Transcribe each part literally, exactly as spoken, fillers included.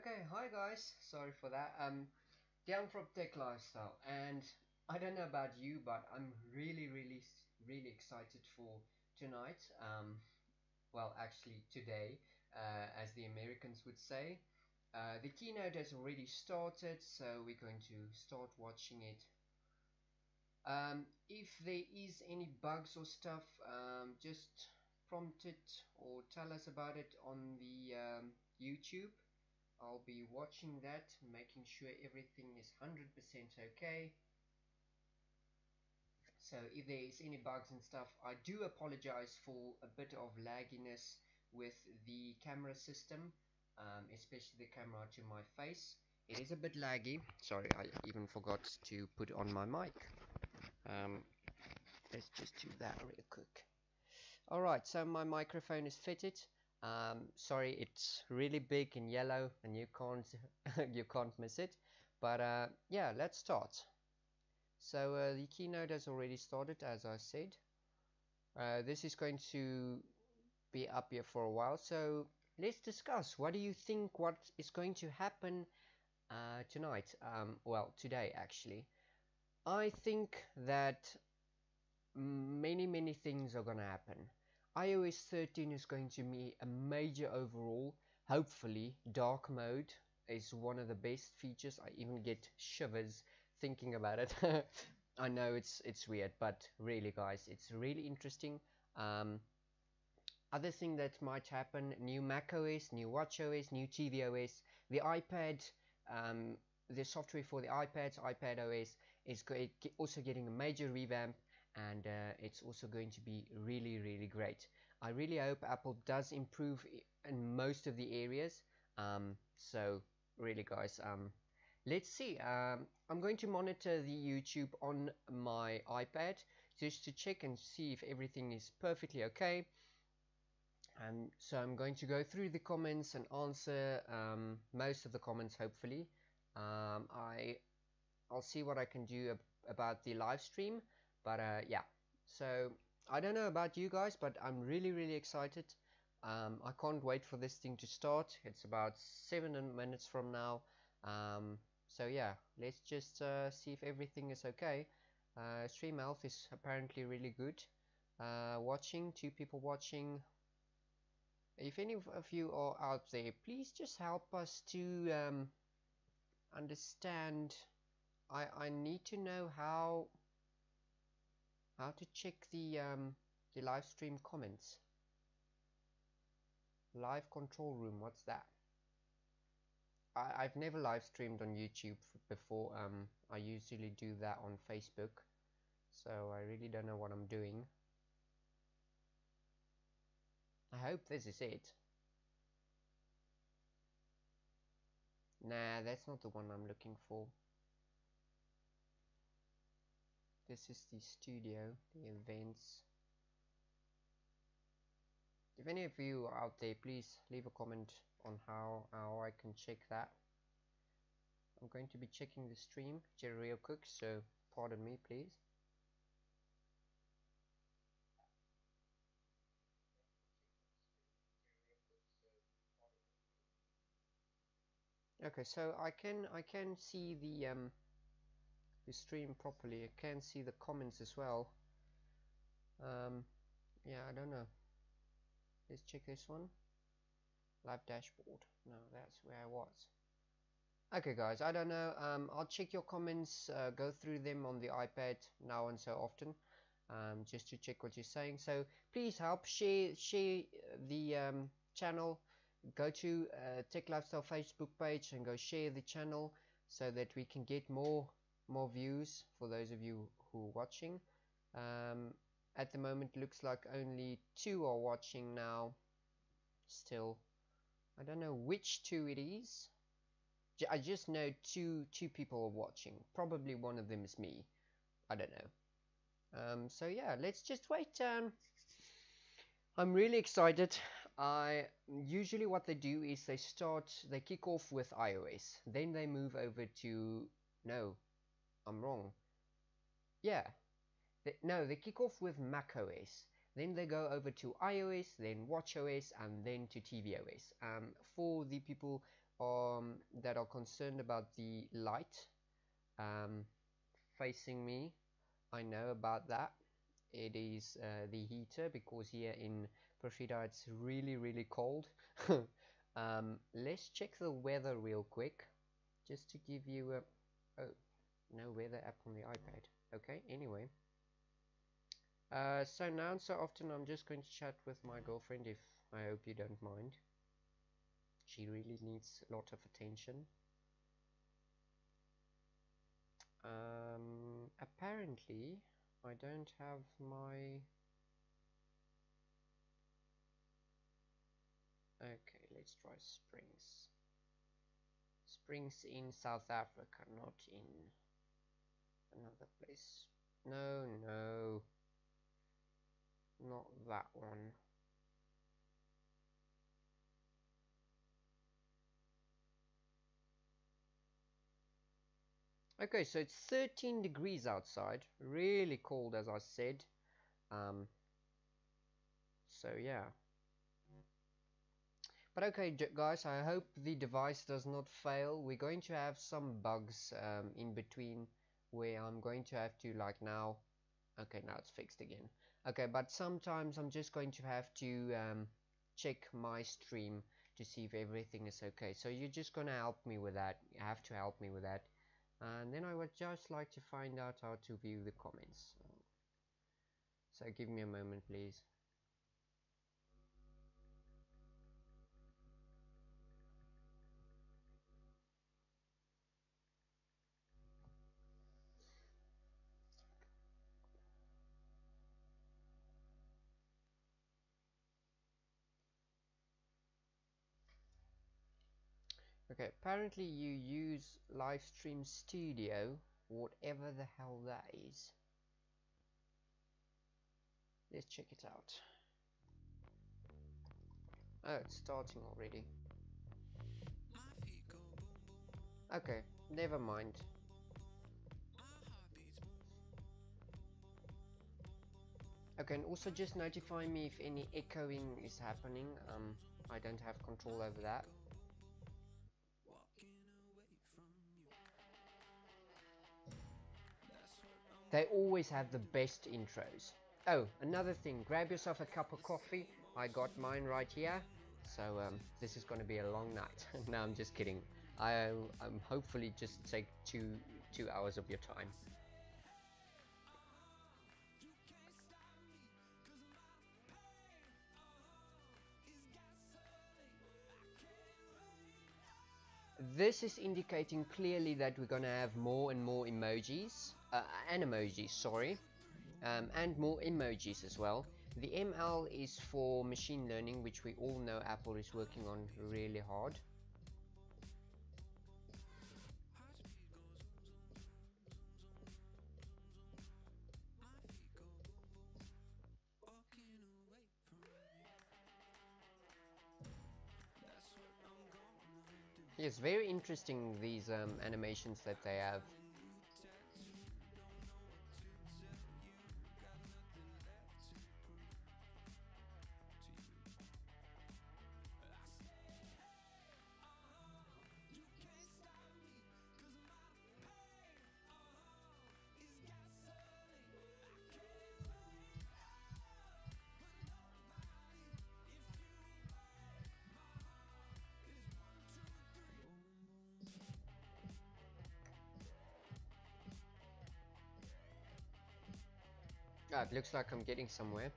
Okay, hi guys. Sorry for that. Um, down from TechLifestyle, and I don't know about you, but I'm really, really, really excited for tonight. Um, well, actually today, uh, as the Americans would say. Uh, the keynote has already started, so we're going to start watching it. Um, if there is any bugs or stuff, um, just prompt it or tell us about it on the um, YouTube. I'll be watching that, making sure everything is one hundred percent okay. So if there is any bugs and stuff, I do apologize for a bit of lagginess with the camera system, um, especially the camera to my face. It is a bit laggy. Sorry, I even forgot to put on my mic. Um, let's just do that real quick. Alright, so my microphone is fitted. Um, sorry, it's really big in yellow and you can't you can't miss it. But uh, yeah, let's start. So uh, the keynote has already started, as I said. Uh, this is going to be up here for a while, so let's discuss. What do you think? What is going to happen uh, tonight? Um, well, today actually. I think that many many things are going to happen. i O S thirteen is going to be a major overhaul. Hopefully dark mode is one of the best features. I even get shivers thinking about it. I know it's it's weird, but really guys, it's really interesting. Um, other thing that might happen: new macOS, new watchOS, new tvOS, the iPad, um, the software for the iPads, iPadOS is also getting a major revamp, and uh, it's also going to be really really great. I really hope Apple does improve in most of the areas. Um, so really guys, um, let's see. um, I'm going to monitor the YouTube on my iPad just to check and see if everything is perfectly okay. And so I'm going to go through the comments and answer um, most of the comments, hopefully. um, I I'll see what I can do ab about the live stream, but uh, yeah. So I don't know about you guys, but I'm really really excited. um, I can't wait for this thing to start. It's about seven minutes from now. um, so yeah, let's just uh, see if everything is okay. uh, stream health is apparently really good. Uh, watching, two people watching. If any of you are out there, please just help us to um, understand. I, I need to know how how to check the um, the live stream comments. Live control room, what's that? I, I've never live streamed on YouTube before. um, I usually do that on Facebook, so I really don't know what I'm doing. I hope this is it. Nah, that's not the one I'm looking for. This is the studio, the events. If any of you are out there, please leave a comment on how, how I can check that. I'm going to be checking the stream real quick, so pardon me please. Okay, so I can I can see the um, the stream properly. I can see the comments as well. Um, yeah, I don't know. Let's check this one. Live dashboard. No, that's where I was. Okay, guys, I don't know. Um, I'll check your comments. Uh, go through them on the iPad now and so often, um, just to check what you're saying. So please help share share the um, channel. Go to uh, Tech Lifestyle Facebook page and go share the channel so that we can get more more views for those of you who are watching. Um, at the moment, looks like only two are watching now. Still, I don't know which two it is. I just know two two people are watching. Probably one of them is me. I don't know. Um, so yeah, let's just wait. Um, I'm really excited. I usually what they do is they start, they kick off with iOS, then they move over to no, I'm wrong. Yeah, they, no, they kick off with macOS, then they go over to iOS, then watchOS, and then to tvOS. Um, for the people um, that are concerned about the light um, facing me. I know about that. It is uh, the heater, because here in Prashida it's really really cold. um, let's check the weather real quick, just to give you a... oh, no weather app on the iPad. Okay, anyway. Uh, so now and so often I'm just going to chat with my girlfriend, if I hope you don't mind. She really needs a lot of attention. Um, apparently I don't have my... okay, let's try Springs. Springs in South Africa, not in another place. No, no, not that one. Okay, so it's thirteen degrees outside, really cold, as I said. Um, so yeah. But okay, guys, I hope the device does not fail. We're going to have some bugs um, in between, where I'm going to have to, like now... okay, now it's fixed again. Okay, but sometimes I'm just going to have to um, check my stream to see if everything is okay. So you're just going to help me with that. You have to help me with that. And then I would just like to find out how to view the comments. So give me a moment, please. Okay, apparently you use Livestream Studio, whatever the hell that is. Let's check it out. Oh, it's starting already. Okay, never mind. Okay, and also just notify me if any echoing is happening. Um, I don't have control over that. They always have the best intros. Oh, another thing, grab yourself a cup of coffee. I got mine right here. So um, this is going to be a long night. No, I'm just kidding. I'll um, hopefully just take two two hours of your time. This is indicating clearly that we're going to have more and more emojis, uh, and emojis, sorry, um, and more emojis as well. The M L is for machine learning, which we all know Apple is working on really hard. Yes, very interesting, these um, animations that they have. Ah, it looks like I'm getting somewhere.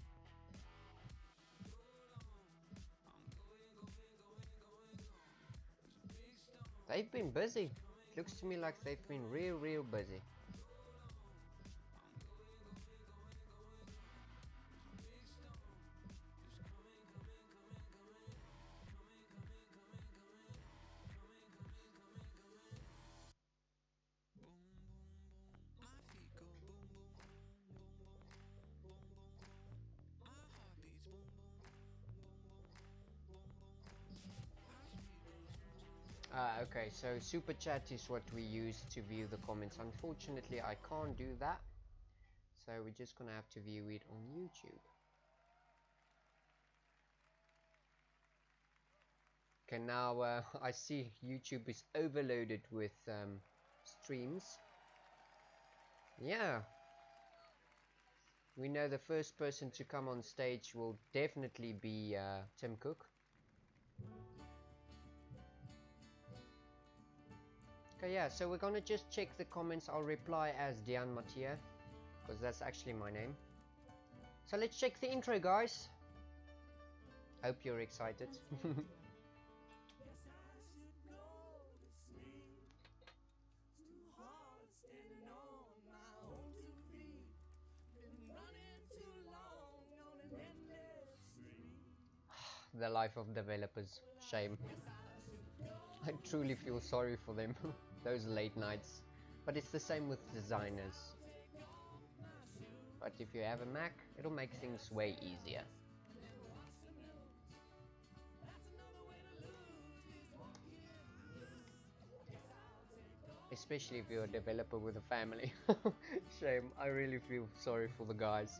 They've been busy. It looks to me like they've been real, real busy. Ah, okay, so Super Chat is what we use to view the comments. Unfortunately, I can't do that. So we're just gonna have to view it on YouTube. Okay, now uh, I see YouTube is overloaded with um, streams. Yeah, we know the first person to come on stage will definitely be uh, Tim Cook. Okay, yeah, so we're gonna just check the comments. I'll reply as Dian Mattia, because that's actually my name. So let's check the intro, guys. Hope you're excited. The life of developers, shame. I truly feel sorry for them, those late nights. But it's the same with designers. But if you have a Mac, it'll make things way easier. Especially if you're a developer with a family. Shame, I really feel sorry for the guys.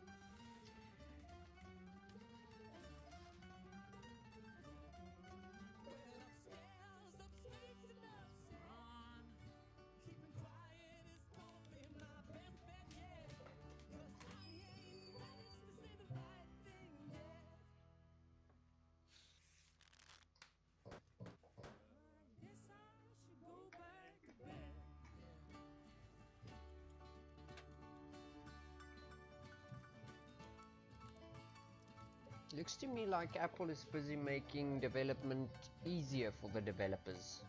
Looks to me like Apple is busy making development easier for the developers.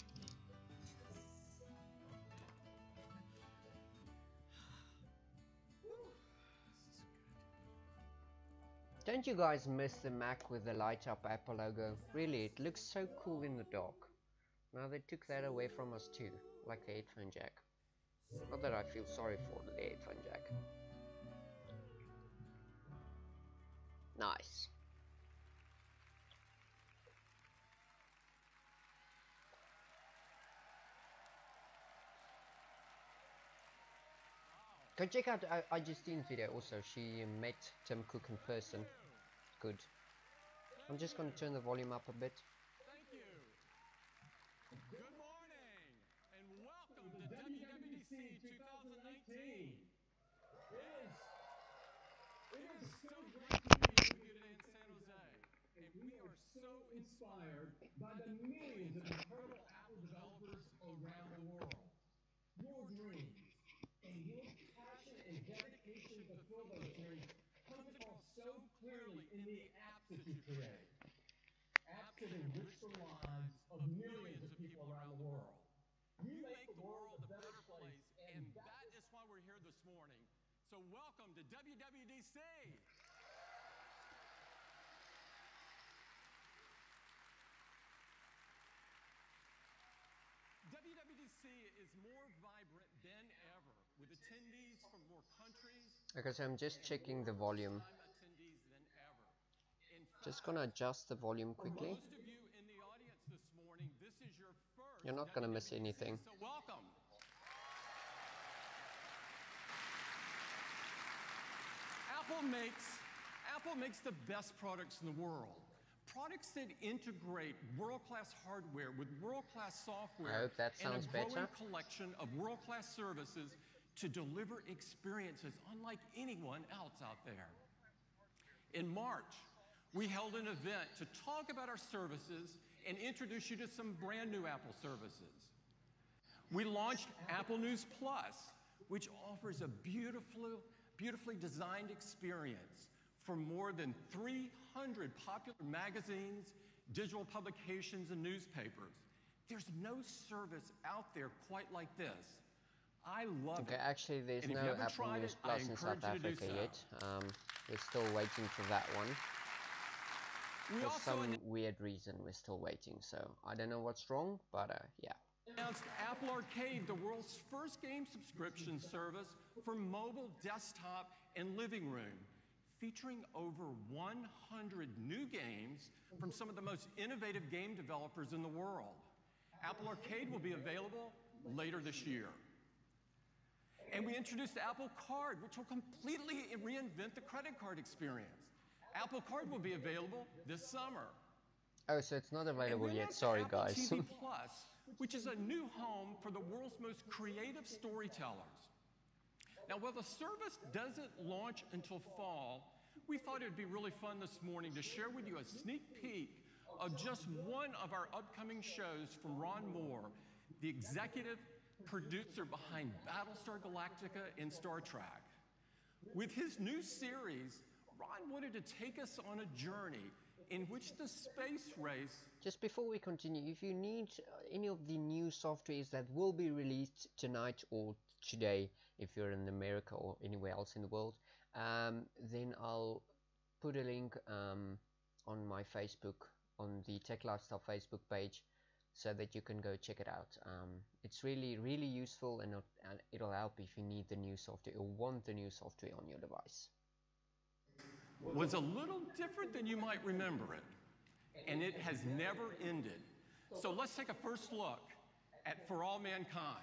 Don't you guys miss the Mac with the light up Apple logo? Really, it looks so cool in the dark. Now they took that away from us too, like the headphone jack. Not that I feel sorry for the headphone jack. Nice. Go check out uh, iJustine's video also. She met Tim Cook in person. Good. I'm just going to turn the volume up a bit. Thank you. Good morning and welcome to W W D C twenty nineteen. It is, it is so great to be here with you today in San Jose. And we are so inspired by the millions of incredible Apple developers around the world. Your dreams and your passion and dedication to fulfill those dreams comes across so clearly in the apps that you create. Apps that enrich the lives of millions of people around the world. You make the world a better place, and that is why we're here this morning. So welcome to W W D C. W W D C is more vibrant than ever, with attendees from more countries. Okay, so I'm just checking the volume. Attendees than ever. In Just gonna adjust the volume For quickly. most of you in the audience this morning, this is your first You're not gonna miss W W D C, anything. So welcome. Apple makes Apple makes the best products in the world. Products that integrate world-class hardware with world-class software I hope that sounds and a growing better. collection of world-class services to deliver experiences unlike anyone else out there. In March, we held an event to talk about our services and introduce you to some brand new Apple services. We launched Apple News Plus, which offers a beautiful, beautifully designed experience for more than three hundred popular magazines, digital publications, and newspapers. There's no service out there quite like this. I love Okay, it. actually there's And if no you haven't Apple tried News it, I Plus in encourage South you to do Africa so. yet. Um, we're still waiting for that one. We For also some weird reason we're still waiting, so I don't know what's wrong, but uh, yeah. announced Apple Arcade, the world's first game subscription service for mobile, desktop, and living room, featuring over one hundred new games from some of the most innovative game developers in the world. Apple Arcade will be available later this year. And we introduced Apple Card, which will completely reinvent the credit card experience. Apple Card will be available this summer. Oh, so it's not And available then yet. there's Sorry, Apple guys. T V Plus, which is a new home for the world's most creative storytellers. Now, while the service doesn't launch until fall, we thought it'd be really fun this morning to share with you a sneak peek of just one of our upcoming shows from Ron Moore, the executive producer behind Battlestar Galactica and Star Trek. With his new series, Ron wanted to take us on a journey in which the space race... Just before we continue, if you need any of the new softwares that will be released tonight or today, if you're in America or anywhere else in the world, um, then I'll put a link um, on my Facebook, on the TechLifestyle Facebook page, so that you can go check it out. Um, it's really, really useful, and it'll, and it'll help if you need the new software or want the new software on your device. Was a little different than you might remember it, and it has never ended. So let's take a first look at For All Mankind.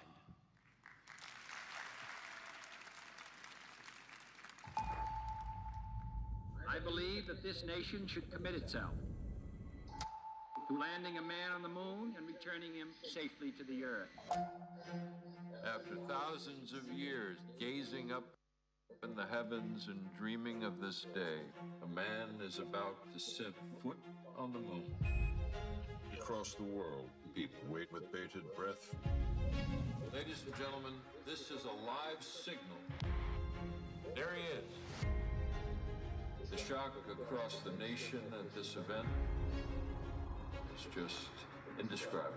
I believe that this nation should commit itself to landing a man on the moon and returning him safely to the earth. After thousands of years gazing up in the heavens and dreaming of this day, a man is about to set foot on the moon. Across the world, people wait with bated breath. Ladies and gentlemen, this is a live signal. There he is. The shock across the nation at this event is just indescribable.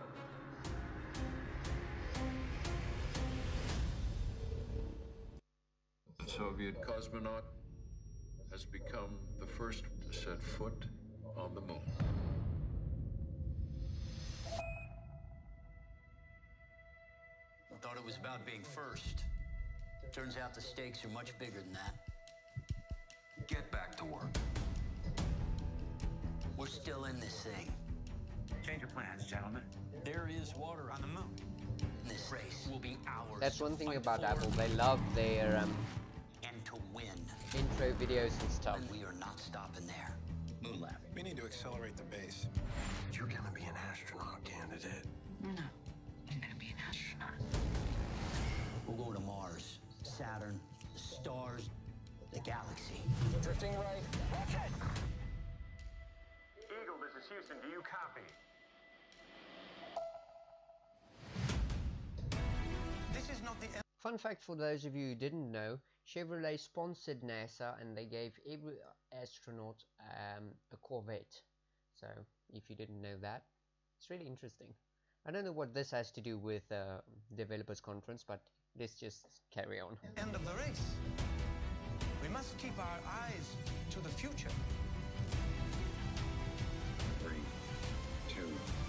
The Soviet cosmonaut has become the first to set foot on the moon. I thought it was about being first. Turns out the stakes are much bigger than that. Get back to work. We're still in this thing. Change your plans, gentlemen. There is water on the moon. This race will be ours. That's one thing to fight about for Apple. They love their um, and to win. intro videos and stuff. And we are not stopping there. Moon lab. We need to accelerate the base. You're gonna be an astronaut candidate. No, you're gonna be an astronaut. We'll go to Mars, Saturn, the stars, the galaxy. Drifting right. Watch it! Eagle, this is Houston. Do you copy? This is not the end. Fun fact for those of you who didn't know, Chevrolet sponsored NASA and they gave every astronaut um, a Corvette. So if you didn't know that, it's really interesting. I don't know what this has to do with uh, developers conference, but let's just carry on. End of the race. We must keep our eyes to the future. Three, two.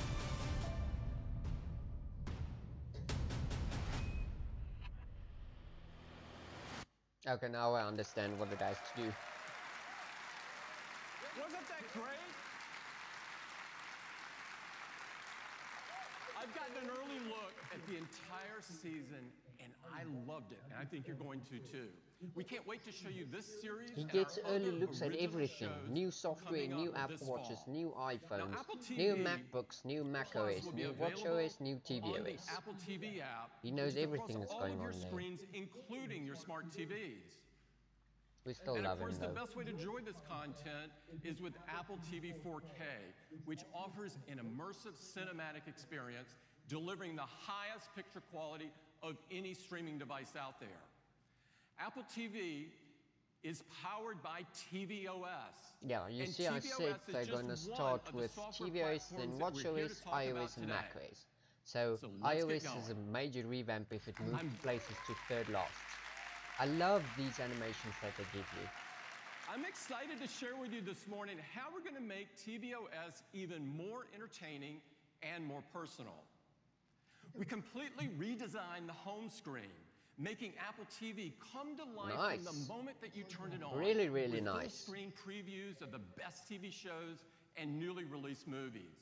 Okay, now I understand what it has to do. Wasn't that great? I've gotten an early look at the entire season, and I loved it, and I think you're going to too. We can't wait to show you this series. He and gets our early other looks at original everything. shows New software, coming new up Apple this Watches, fall. new iPhones, Apple T new V MacBooks, new Mac O Plus S, will be new available WatchOS, new on the tvOS. Apple T V app. He knows which is across everything that's all going of your on there. screens, including your smart T Vs. We still And love of course, him the though. best way to enjoy this content is with Apple T V four K, which offers an immersive cinematic experience, delivering the highest picture quality of any streaming device out there. Apple T V is powered by tvOS. Yeah, you And see I tvOS said is they're just going to one start of the with software tvOS, then platforms that we're here to WatchOS, talk about iOS and today. macOS. So, So let's get iOS is a going. major revamp if it moves I'm- places to third last. I love these animations that they give you. I'm excited to share with you this morning how we're going to make tvOS even more entertaining and more personal. We completely redesigned the home screen, making Apple T V come to life Nice. from the moment that you turn it on. Really, really with nice. full-screen previews of the best T V shows and newly released movies.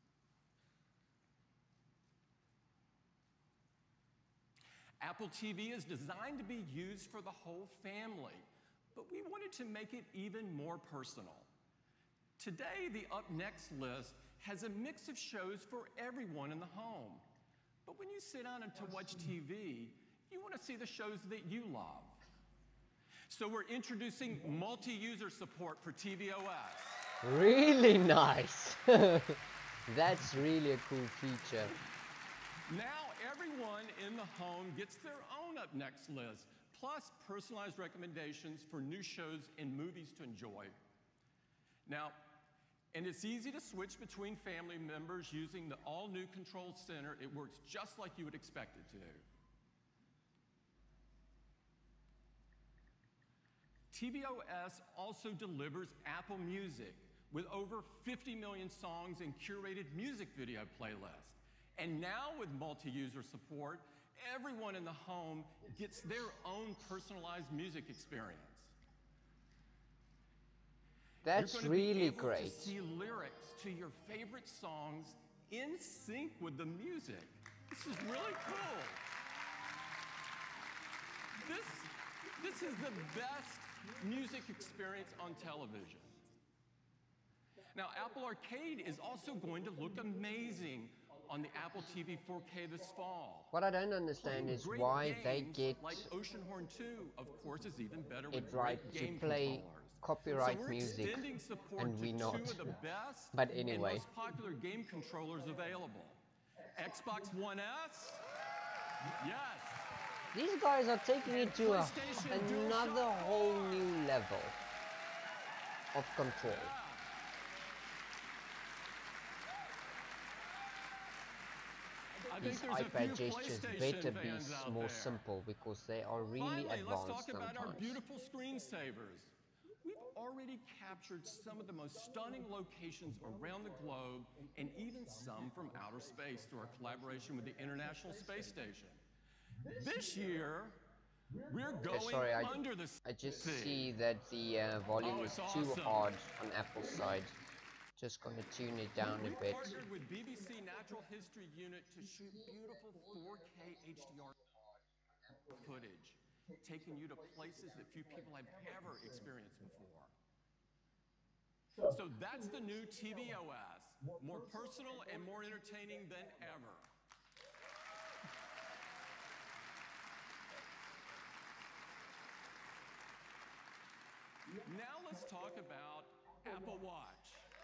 Apple T V is designed to be used for the whole family, but we wanted to make it even more personal. Today, the Up Next list has a mix of shows for everyone in the home. But when you sit down and to watch T V, you want to see the shows that you love. So we're introducing multi-user support for T V O S. Really nice. That's really a cool feature. Now everyone in the home gets their own Up Next list, plus personalized recommendations for new shows and movies to enjoy. Now, and it's easy to switch between family members using the all-new Control Center. It works just like you would expect it to. T V O S also delivers Apple Music with over fifty million songs and curated music video playlists. And now with multi-user support, everyone in the home gets their own personalized music experience. That's You're really be able great. To see lyrics to your favorite songs in sync with the music. This is really cool. This, this is the best music experience on television. Now, Apple Arcade is also going to look amazing on the Apple T V four K this fall. What I don't understand is why they get like Oceanhorn two, of course, is even better it with right great to game play controllers. copyright so we're music, extending support and we to not. two of the best But and anyway, most popular game controllers available. Xbox One S, yes. these guys are taking it to a, another whole new level of control. Yeah. These iPad gestures better be more simple because they are really Finally, advanced let's talk about our sometimes. beautiful screensavers. We've already captured some of the most stunning locations around the globe and even some from outer space through our collaboration with the International Space Station. This year, we're going Okay, sorry, I, under the sea. I just see that the uh, volume Oh, is it's too awesome. hard on Apple's side. Just gonna tune it down a We bit. partnered with B B C Natural History Unit to shoot beautiful four K H D R footage, taking you to places that few people have ever experienced before. So that's the new T V O S, more personal and more entertaining than ever. Now let's talk about Apple Watch.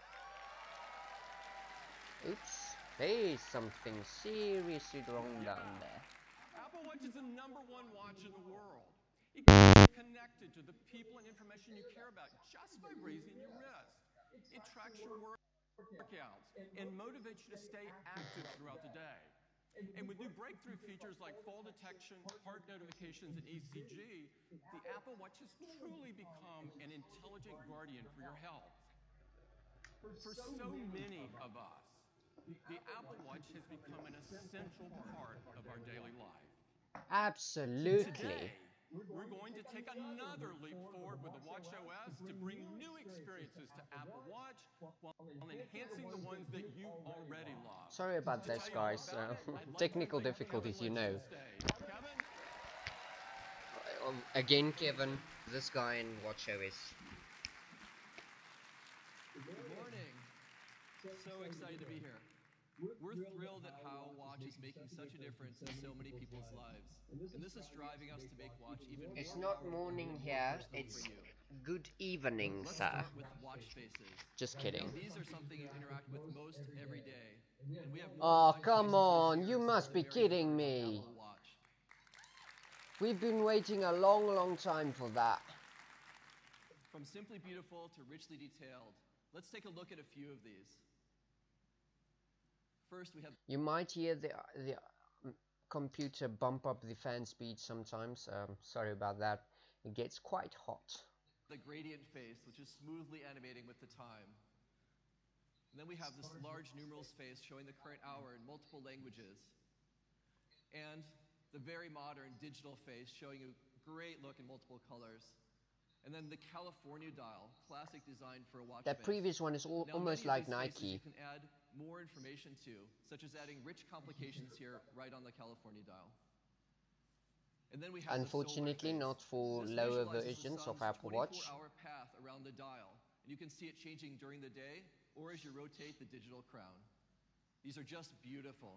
Oops, there's something seriously wrong down there. Apple Watch is the number one watch in the world. It keeps you connected to the people and information you care about just by raising your wrist. It tracks your workouts and motivates you to stay active throughout the day. And with new breakthrough features like fall detection, heart notifications, and E C G, the Apple Watch has truly become an intelligent guardian for your health. For so many of us, the Apple Watch has become an essential part of our daily life. Absolutely. Today, we're going to take another leap forward with the watchOS to bring new experiences to Apple Watch while enhancing the ones that you already love. Sorry about this, guys. Uh, technical difficulties, you know. Kevin? Uh, again, Kevin, this guy in watchOS. Good morning. So excited to be here. We're thrilled at how Watch is making such a difference in so many people's lives. And this is driving us to make Watch even more It's not morning here, it's good evening, Let's sir. start with watch faces. Just kidding. Now, these are something you interact with most every day. And we have Oh, watch come faces this on, year you since must the be very kidding first me. Apple Watch. We've been waiting a long, long time for that. From simply beautiful to richly detailed, let's take a look at a few of these. First, we have You might hear the the um, computer bump up the fan speed sometimes. Um, sorry about that. It gets quite hot. the gradient face, which is smoothly animating with the time. And then we have this large numerals face showing the current hour in multiple languages. And the very modern digital face showing a great look in multiple colors. And then the California dial, classic design for a watch That face. previous one is all, Now, almost many of like these faces Nike. You can add more information to, such as adding rich complications here right on the California dial. And then we have Unfortunately, the solar not phase. for This lower visualizes the versions of sun's Apple Watch. twenty-four hour path around the dial. And you can see it changing during the day or as you rotate the digital crown. These are just beautiful.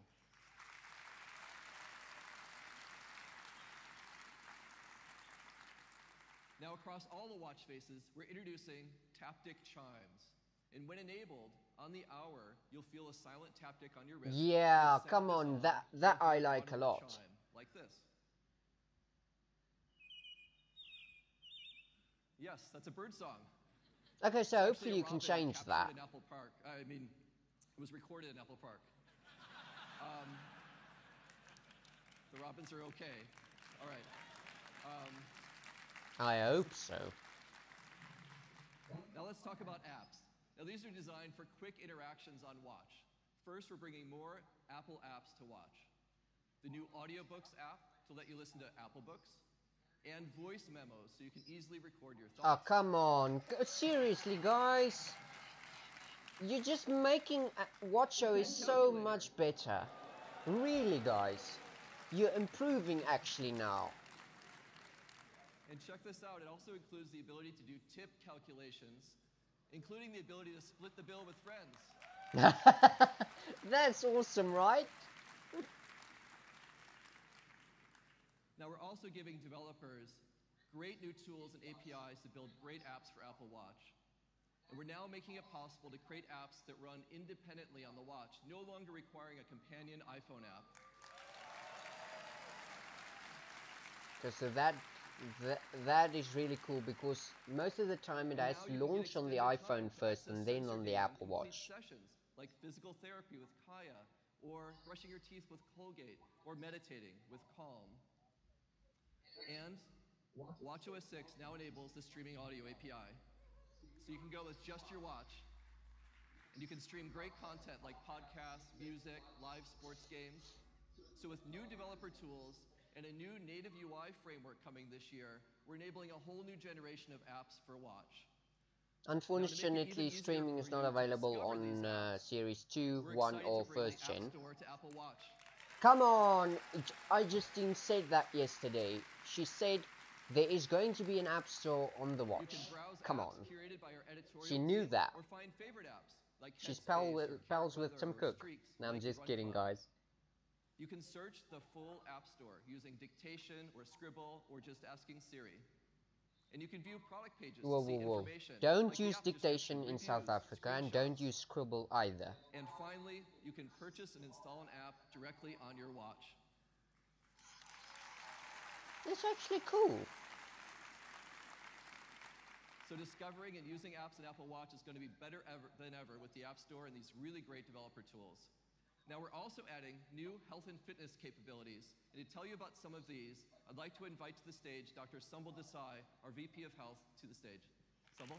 Now across all the watch faces, we're introducing taptic chimes. And when enabled, on the hour, you'll feel a silent taptic on your wrist. Yeah, come on, that that I like a lot. Chime, like this. Yes, that's a bird song. Okay, so it's hopefully you can change that. In Apple Park. I mean, it was recorded in Apple Park. Um, the robins are okay. All right. Um, I hope so. Now let's talk about apps. Now these are designed for quick interactions on Watch. First, we're bringing more Apple apps to Watch. The new Audiobooks app to let you listen to Apple Books, and voice memos so you can easily record your thoughts. Oh, come on. Seriously, guys. You're just making WatchOS so much better. Really, guys. You're improving actually now. And check this out, it also includes the ability to do tip calculations, including the ability to split the bill with friends. That's awesome, right? Now we're also giving developers great new tools and A P Is to build great apps for Apple Watch. And we're now making it possible to create apps that run independently on the watch, no longer requiring a companion iPhone app. Okay, so that, that that is really cool because most of the time it has to launch on the iPhone first and then on the Apple Watch. Sessions like physical therapy with Kaya, or brushing your teeth with Colgate, or meditating with Calm. And WatchOS six now enables the streaming audio A P I. So you can go with just your watch, and you can stream great content like podcasts, music, live sports games. So with new developer tools and a new native U I framework coming this year, we're enabling a whole new generation of apps for Watch. Unfortunately, streaming is not available on uh, Series two, one, or first gen. Come on! I just didn't say that yesterday. She said there is going to be an app store on the watch. Come on. She knew that. She's pal with, pals with Tim Cook. No, I'm just kidding, guys. You can search the full App Store using dictation or Scribble or just asking Siri. And you can view product pages Whoa, to see whoa, whoa. information. Don't like use dictation in South Africa and don't use Scribble either. And finally, you can purchase and install an app directly on your watch. It's actually cool. So discovering and using apps in Apple Watch is going to be better ever than ever with the App Store and these really great developer tools. Now we're also adding new health and fitness capabilities. And to tell you about some of these, I'd like to invite to the stage Doctor Sumbul Desai, our V P of Health, to the stage. Sumbul?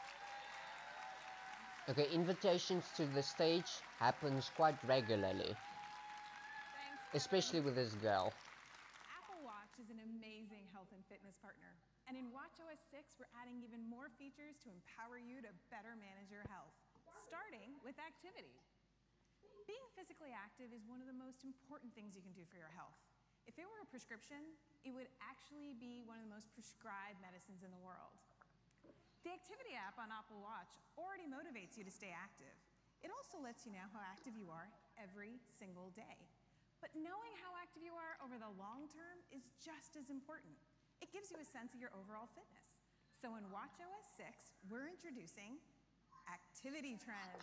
Okay, invitations to the stage happens quite regularly. Thanks. Especially with this girl. Apple Watch is an amazing health and fitness partner. And in WatchOS six, we're adding even more features to empower you to better manage your health, starting with activity. Being physically active is one of the most important things you can do for your health. If it were a prescription, it would actually be one of the most prescribed medicines in the world. The Activity app on Apple Watch already motivates you to stay active. It also lets you know how active you are every single day. But knowing how active you are over the long term is just as important. It gives you a sense of your overall fitness. So in WatchOS six, we're introducing activity trends.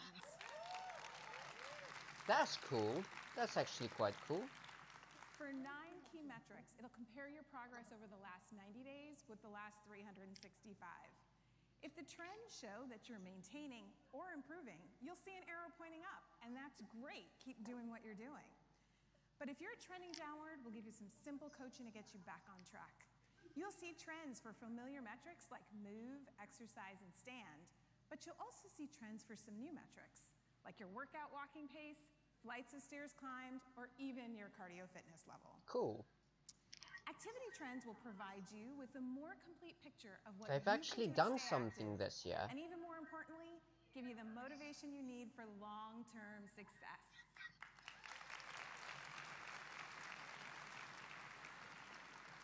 That's cool. That's actually quite cool. For nine key metrics, it'll compare your progress over the last ninety days with the last three hundred sixty-five. If the trends show that you're maintaining or improving, you'll see an arrow pointing up, and that's great. Keep doing what you're doing. But if you're trending downward, we'll give you some simple coaching to get you back on track. You'll see trends for familiar metrics like move, exercise, and stand, but you'll also see trends for some new metrics, like your workout walking pace, flights of stairs climbed, or even your cardio fitness level. Cool. Activity trends will provide you with a more complete picture of what They've you actually can do to done stay something active, this year. and even more importantly, give you the motivation you need for long-term success.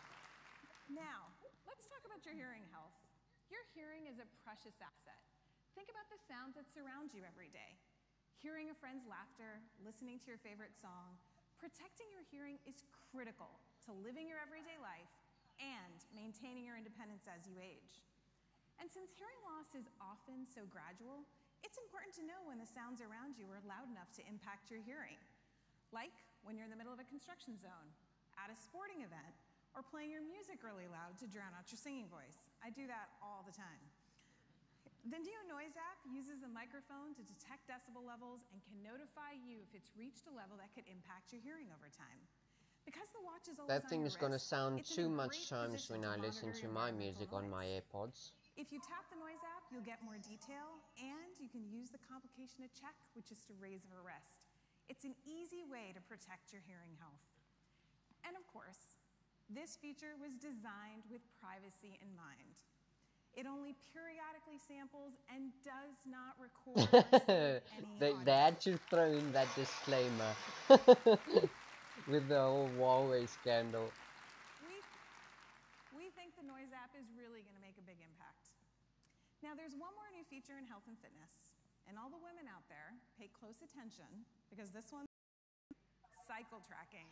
Now, let's talk about your hearing health. Your hearing is a precious asset. Think about the sounds that surround you every day. Hearing a friend's laughter, listening to your favorite song, protecting your hearing is critical to living your everyday life and maintaining your independence as you age. And since hearing loss is often so gradual, it's important to know when the sounds around you are loud enough to impact your hearing. Like when you're in the middle of a construction zone, at a sporting event, or playing your music really loud to drown out your singing voice. I do that all the time. The new Noise app uses a microphone to detect decibel levels and can notify you if it's reached a level that could impact your hearing over time. Because the watch is always That thing on your is going to wrist, sound it's too in a much great times position when to I listen monitor to your my environmental music on my noise. AirPods. If you tap the Noise app, you'll get more detail, and you can use the complication to check, which is to raise or rest. It's an easy way to protect your hearing health. And of course, this feature was designed with privacy in mind. It only periodically samples and does not record or save any they, audio. they had to throw in that disclaimer with the whole Huawei scandal. We, we think the Noise app is really going to make a big impact. Now, there's one more new feature in health and fitness, and all the women out there, pay close attention, because this one's cycle tracking.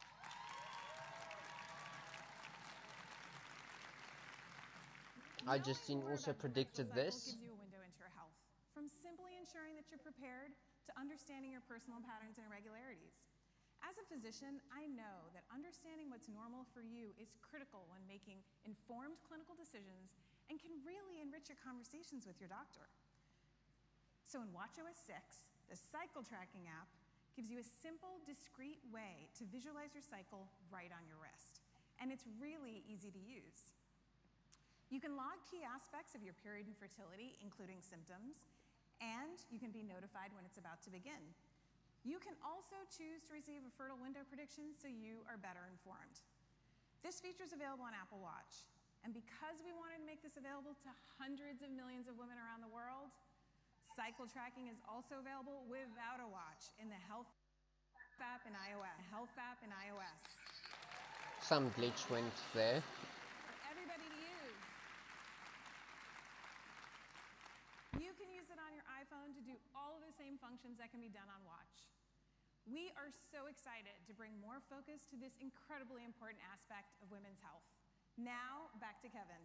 I just also predicted this. Gives you a window into your health, from simply ensuring that you're prepared to understanding your personal patterns and irregularities. As a physician, I know that understanding what's normal for you is critical when making informed clinical decisions and can really enrich your conversations with your doctor. So in watchOS six, the cycle tracking app gives you a simple, discrete way to visualize your cycle right on your wrist. And it's really easy to use. You can log key aspects of your period and fertility, including symptoms, and you can be notified when it's about to begin. You can also choose to receive a fertile window prediction so you are better informed. This feature is available on Apple Watch, and because we wanted to make this available to hundreds of millions of women around the world, cycle tracking is also available without a watch in the Health app in iOS. Health app in iOS. Some glitch went there. You can use it on your iPhone to do all of the same functions that can be done on Watch. We are so excited to bring more focus to this incredibly important aspect of women's health. Now, back to Kevin.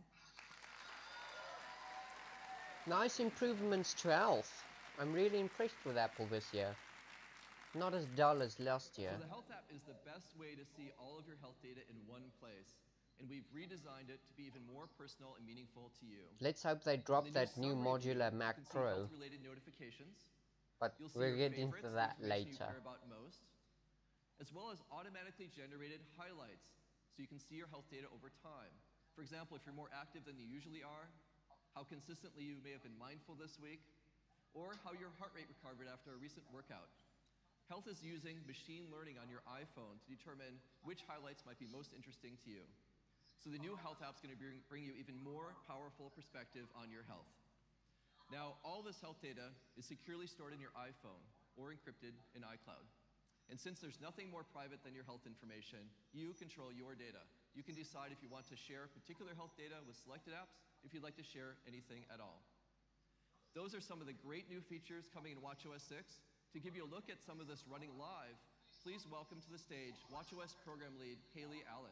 Nice improvements to health. I'm really impressed with Apple this year. Not as dull as last year. So the Health app is the best way to see all of your health data in one place. And we've redesigned it to be even more personal and meaningful to you. Let's hope they drop The that new modular Mac Pro. Notifications. But You'll see we'll your get into favorites, that the information later. You care about most, as well as automatically generated highlights, so you can see your health data over time. For example, if you're more active than you usually are, how consistently you may have been mindful this week, or how your heart rate recovered after a recent workout. Health is using machine learning on your iPhone to determine which highlights might be most interesting to you. So the new Health app is going to bring, bring you even more powerful perspective on your health. Now, all this health data is securely stored in your iPhone or encrypted in iCloud. And since there's nothing more private than your health information, you control your data. You can decide if you want to share particular health data with selected apps, if you'd like to share anything at all. Those are some of the great new features coming in watchOS six. To give you a look at some of this running live, please welcome to the stage watchOS program lead, Haley Allen.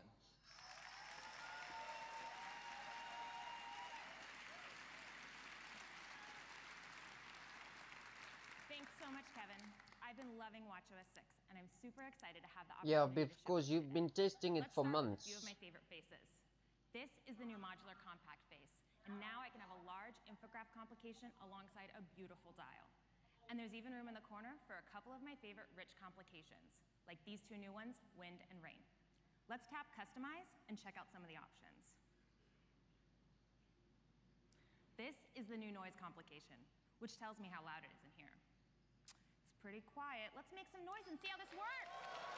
Thanks so much, Kevin. I've been loving watchOS six, and I'm super excited to have the opportunity Yeah, but of to course, you've been testing it Let's for start months. with a few of my favorite faces. This is the new modular compact face, and now I can have a large infograph complication alongside a beautiful dial. And there's even room in the corner for a couple of my favorite rich complications, like these two new ones, wind and rain. Let's tap Customize and check out some of the options. This is the new noise complication, which tells me how loud it is in here. It's pretty quiet. Let's make some noise and see how this works.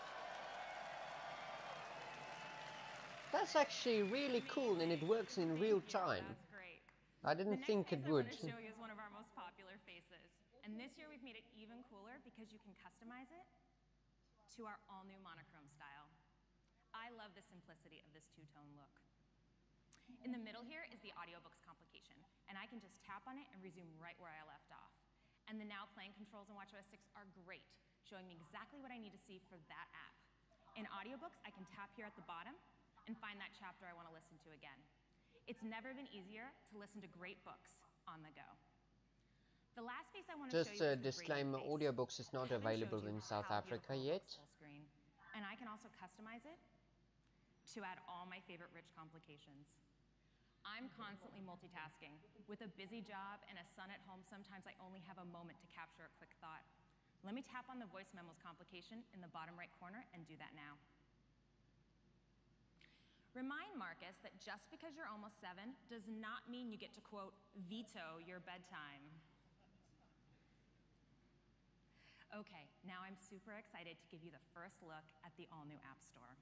That's actually really cool, and it works in real time. That's great. I didn't think it would. The next face I want to show you is one of our most popular faces. And this year we've made it even cooler because you can customize it to our all-new monochrome style. I love the simplicity of this two-tone look. In the middle here is the audiobooks complication, and I can can just tap on it and resume right where I left off. And the now playing controls in watchOS six are great, showing me exactly what I need to see for that app. In audiobooks, I can tap here at the bottom and find that chapter I want to listen to again. It's never been easier to listen to great books on the go. The last face I want to Just show you a is the disclaimer, gradient face. audiobooks is not I haven't available showed you in South how Africa beautiful it yet. looks full screen. And I can also customize it to add all my favorite rich complications. I'm constantly multitasking. With a busy job and a son at home, sometimes I only have a moment to capture a quick thought. Let me tap on the voice memos complication in the bottom right corner and do that now. Remind Marcus that just because you're almost seven does not mean you get to, quote, veto your bedtime. Okay, now I'm super excited to give you the first look at the all-new App Store.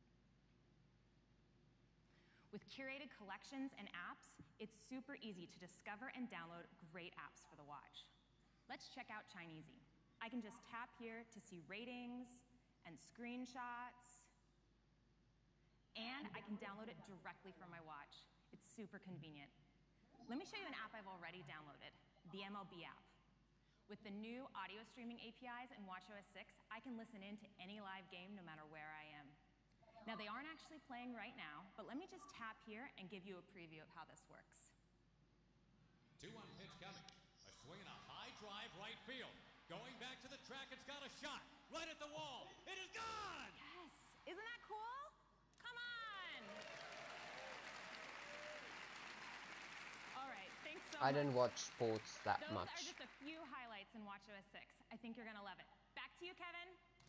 With curated collections and apps, it's super easy to discover and download great apps for the watch. Let's check out Chinesey. I can just tap here to see ratings and screenshots, and I can download it directly from my watch. It's super convenient. Let me show you an app I've already downloaded, the M L B app. With the new audio streaming A P Is in watchOS six, I can listen in to any live game no matter where I am. Now, they aren't actually playing right now, but let me just tap here and give you a preview of how this works. two one pitch coming. A swing and a high drive right field. Going back to the track, it's got a shot. Right at the wall. It is gone! Yes! Isn't that cool? Come on! All right, thanks so much. I don't watch sports that Those much. are just a few highlights in watchOS six. I think you're gonna love it. Back to you, Kevin.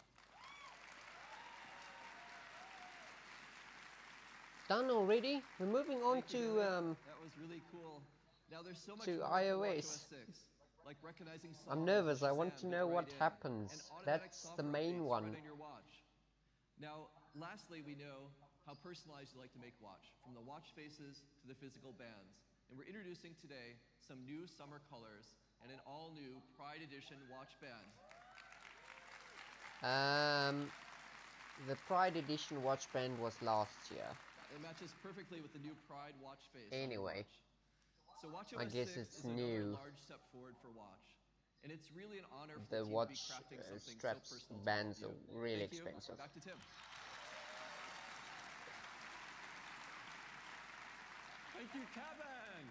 Done already? We're moving on Thank you, to David. um, That was really cool. Now there's so much to more iOS. to watchOS six, like recognizing songs. I'm nervous. with I want Shazam to built know right what in, happens. and automatic That's the software main updates one. right on your watch. Now, lastly, we know how personalized you like to make watch, from the watch faces to the physical bands. And we're introducing today some new summer colors and an all-new Pride Edition watch band. Um, the Pride Edition watch band was last year. It matches perfectly with the new Pride watch face. Anyway, so watchOS I guess six it's is another new. large step forward for watch. And it's really an honor for The the team watch to be crafting uh, something straps so personal bands to all are of you. really Thank you. expensive. Back to Tim. Thank you, Kevin.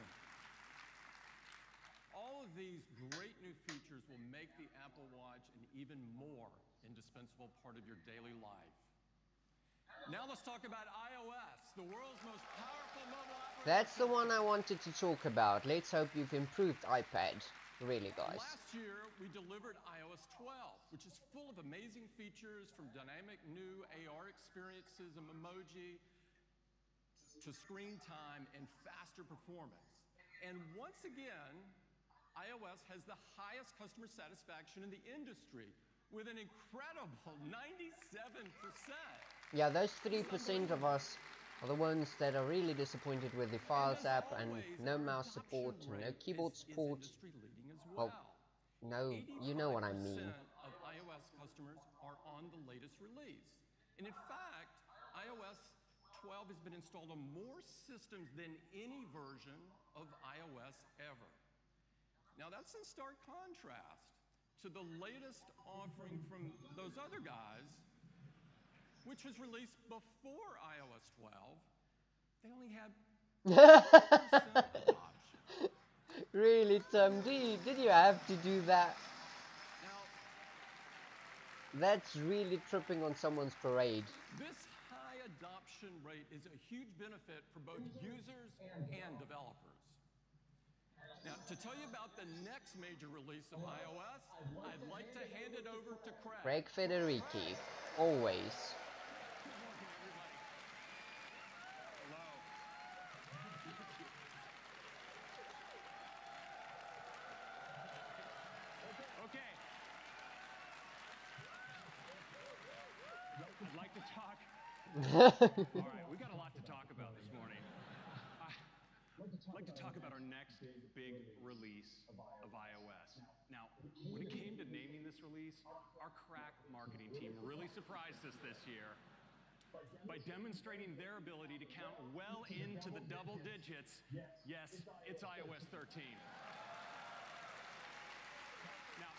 All of these great new features will make the Apple Watch an even more indispensable part of your daily life. Now let's talk about iOS, the world's most powerful mobile application. That's the one I wanted to talk about. Let's hope you've improved iPad. Really, guys. Last year, we delivered iOS twelve, which is full of amazing features from dynamic new A R experiences and emoji to screen time and faster performance. And once again, iOS has the highest customer satisfaction in the industry with an incredible ninety-seven percent. Yeah, those three percent of us are the ones that are really disappointed with the Files app and no mouse support and no keyboard support. Well. Oh, no, you know what I mean. Of iOS customers are on the latest release. And in fact, iOS twelve has been installed on more systems than any version of iOS ever. Now that's in stark contrast to the latest offering from those other guys, which was released before iOS twelve. They only had Really, Tom? Did you, did you have to do that? Now, that's really tripping on someone's parade. This high adoption rate is a huge benefit for both users and developers. Now, to tell you about the next major release of iOS, I'd like to hand it over to Craig. Craig Federici, always. I'd like to talk. All right, we got a lot to talk about this morning. I'd like to talk about our next big release of iOS. Now, when it came to naming this release, our crack marketing team really surprised us this year. by demonstrating their ability to count well into the double digits. Yes, it's i O S thirteen. Now,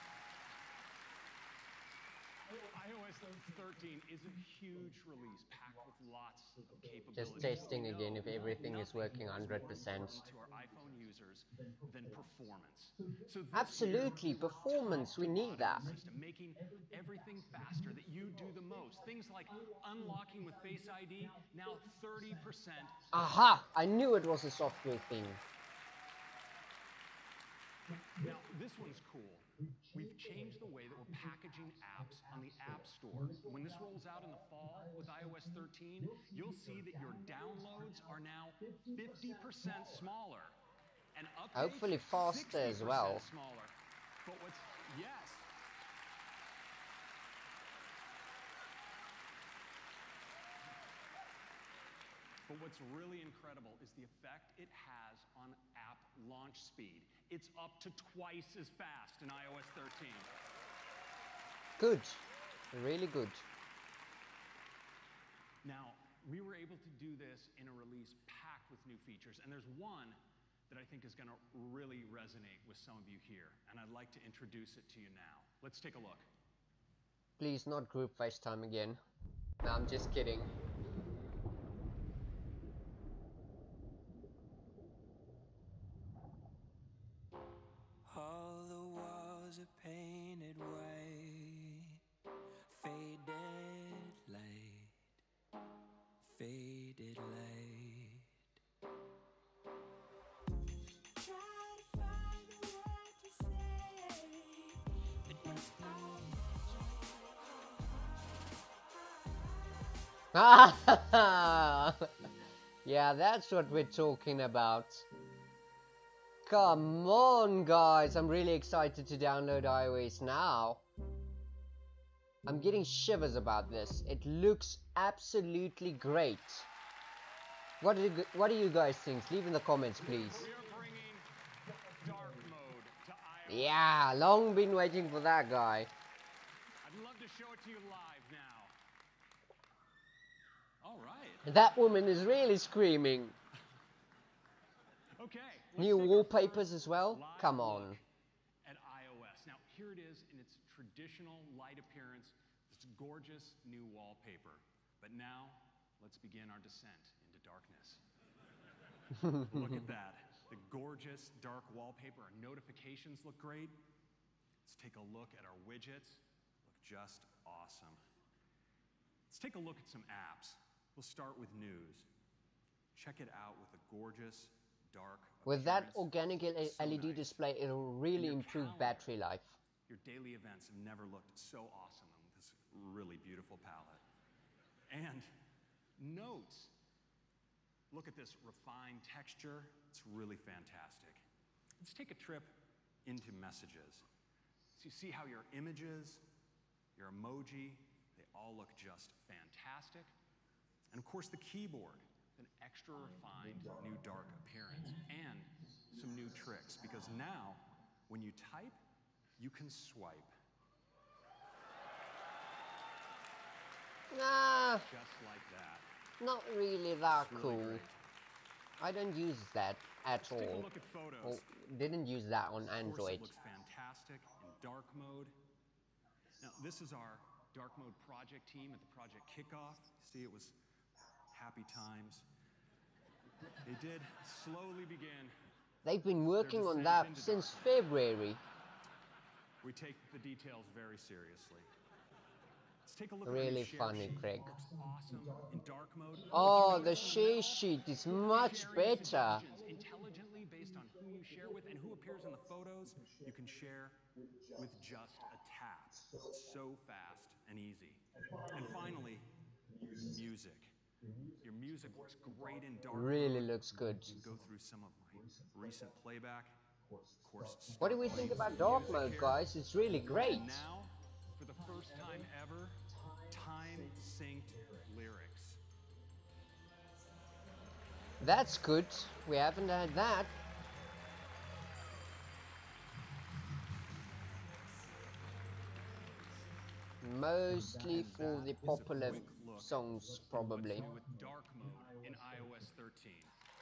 i O S thirteen is a huge release packed with lots of capabilities. Just testing again if everything is working one hundred percent. To our iPhone users than performance. So Absolutely, performance, we need that. System, making everything faster that you do the most. Things like unlocking with Face I D, now thirty percent. Aha! I knew it was a software thing. Now, this one's cool. We've changed the way that we're packaging apps on the App Store. When this rolls out in the fall with i O S thirteen, you'll see that your downloads are now fifty percent smaller. And updates, hopefully faster as well. Smaller. But what's, yes. But what's really incredible is the effect it has on app launch speed. It's up to twice as fast in i O S thirteen. Good. Really good. Now, we were able to do this in a release packed with new features, and there's one that I think is going to really resonate with some of you here, and I'd like to introduce it to you now. Let's take a look. Please, not group FaceTime again. No, I'm just kidding. All the walls are painted white, faded light, faded light. Yeah, that's what we're talking about. Come on, guys. I'm really excited to download iOS now. I'm getting shivers about this. It looks absolutely great. What do you, what do you guys think? Leave in the comments, please. We are bringing dark mode to iOS. Yeah, long been waiting for that, guy. I'd love to show it to you live now. All right. That woman is really screaming. Okay. New wallpapers as well? Come on. At iOS. Now, here it is in its traditional light appearance. It's gorgeous new wallpaper. But now, let's begin our descent into darkness. Look at that. The gorgeous dark wallpaper. Our notifications look great. Let's take a look at our widgets. Look just awesome. Let's take a look at some apps. We'll start with news. Check it out with a gorgeous dark With that appearance. organic So L E D nice. display, it'll really Your improve calendar. battery life. Your daily events have never looked so awesome with this really beautiful palette. And notes. Look at this refined texture. It's really fantastic. Let's take a trip into messages. So you see how your images, your emoji, they all look just fantastic. And of course the keyboard, an extra refined new dark appearance and some new tricks, because now when you type, you can swipe. Nah, Just like that. not really that It's really cool. great. I don't use that at Let's take a all. look at photos. Or didn't use that on Of course, Android. it looks fantastic in dark mode. Now, this is our dark mode project team at the project kickoff. See, it was happy times. They did slowly begin. They've been working on descent that into since darkness. February. We take the details very seriously. Let's take a look Really at the funny, sheet. Craig. Looks awesome in dark mode. Oh, If you the notice on share left, sheet is we're much sharing better. suggestions intelligently based on who you share with and who appears in the photos. You can share with just a tap. It's so fast and easy. And finally, music. Your music looks great in dark Really mode. looks good. You can go through some of my recent playback. Of course, What do we start think playing about some dark music mode, here. guys? It's really great. And now, for the first time ever, time-synced lyrics. That's good. We haven't had that. Mostly for the That is a popular quick look songs, at what's probably. new with dark mode in i O S thirteen.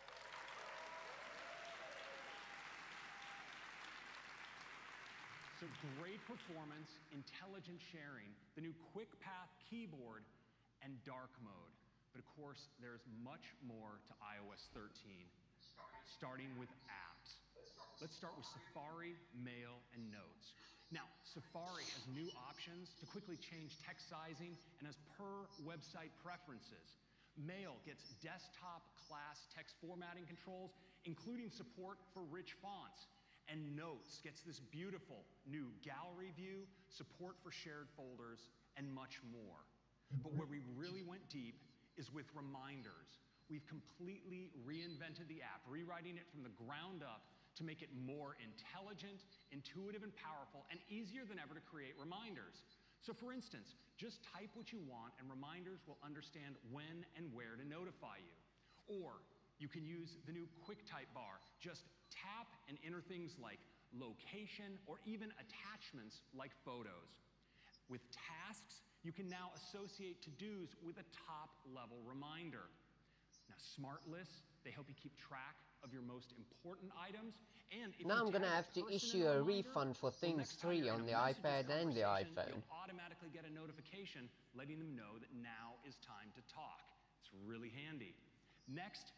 So great performance, intelligent sharing, the new Quick Path keyboard, and dark mode. But of course, there's much more to i O S thirteen, starting with apps. Let's start with Safari, Mail, and Notes. Now, Safari has new options to quickly change text sizing and as per website preferences. Mail gets desktop class text formatting controls, including support for rich fonts. And Notes gets this beautiful new gallery view, support for shared folders, and much more. But where we really went deep is with Reminders. We've completely reinvented the app, rewriting it from the ground up to make it more intelligent, intuitive, and powerful, and easier than ever to create reminders. So for instance, just type what you want and Reminders will understand when and where to notify you. Or you can use the new quick type bar. Just tap and enter things like location or even attachments like photos. With tasks, you can now associate to-dos with a top-level reminder. Now, smart lists, they help you keep track of your most important items. And if Now you I'm gonna tag have a to person issue in a reminder, refund for well, Things next time three you're on in the a messages iPad and the conversation, iPhone. You'll automatically get a notification letting them know that now is time to talk. It's really handy. Next,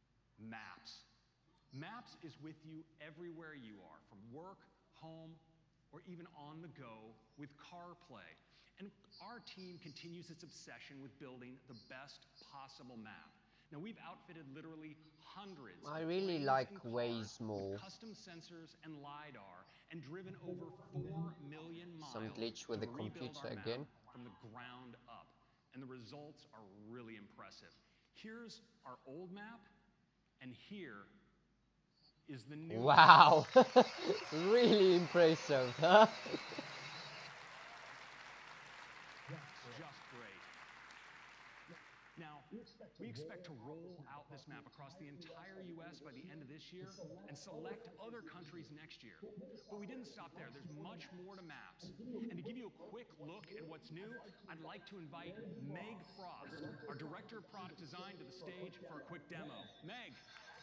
Maps. Maps is with you everywhere you are, from work, home, or even on the go with CarPlay. And our team continues its obsession with building the best possible map. Now, we've outfitted literally hundreds I of really planes like and cars Waze more. with custom sensors and LiDAR and driven over four million miles Some glitch with to the rebuild computer our map again. from the ground up. And the results are really impressive. Here's our old map, and here is the new Wow, really impressive, huh? Just great. Now, we expect to roll out this map across the entire U S by the end of this year and select other countries next year. But we didn't stop there. There's much more to maps. And to give you a quick look at what's new, I'd like to invite Meg Frost, our Director of Product Design, to the stage for a quick demo. Meg.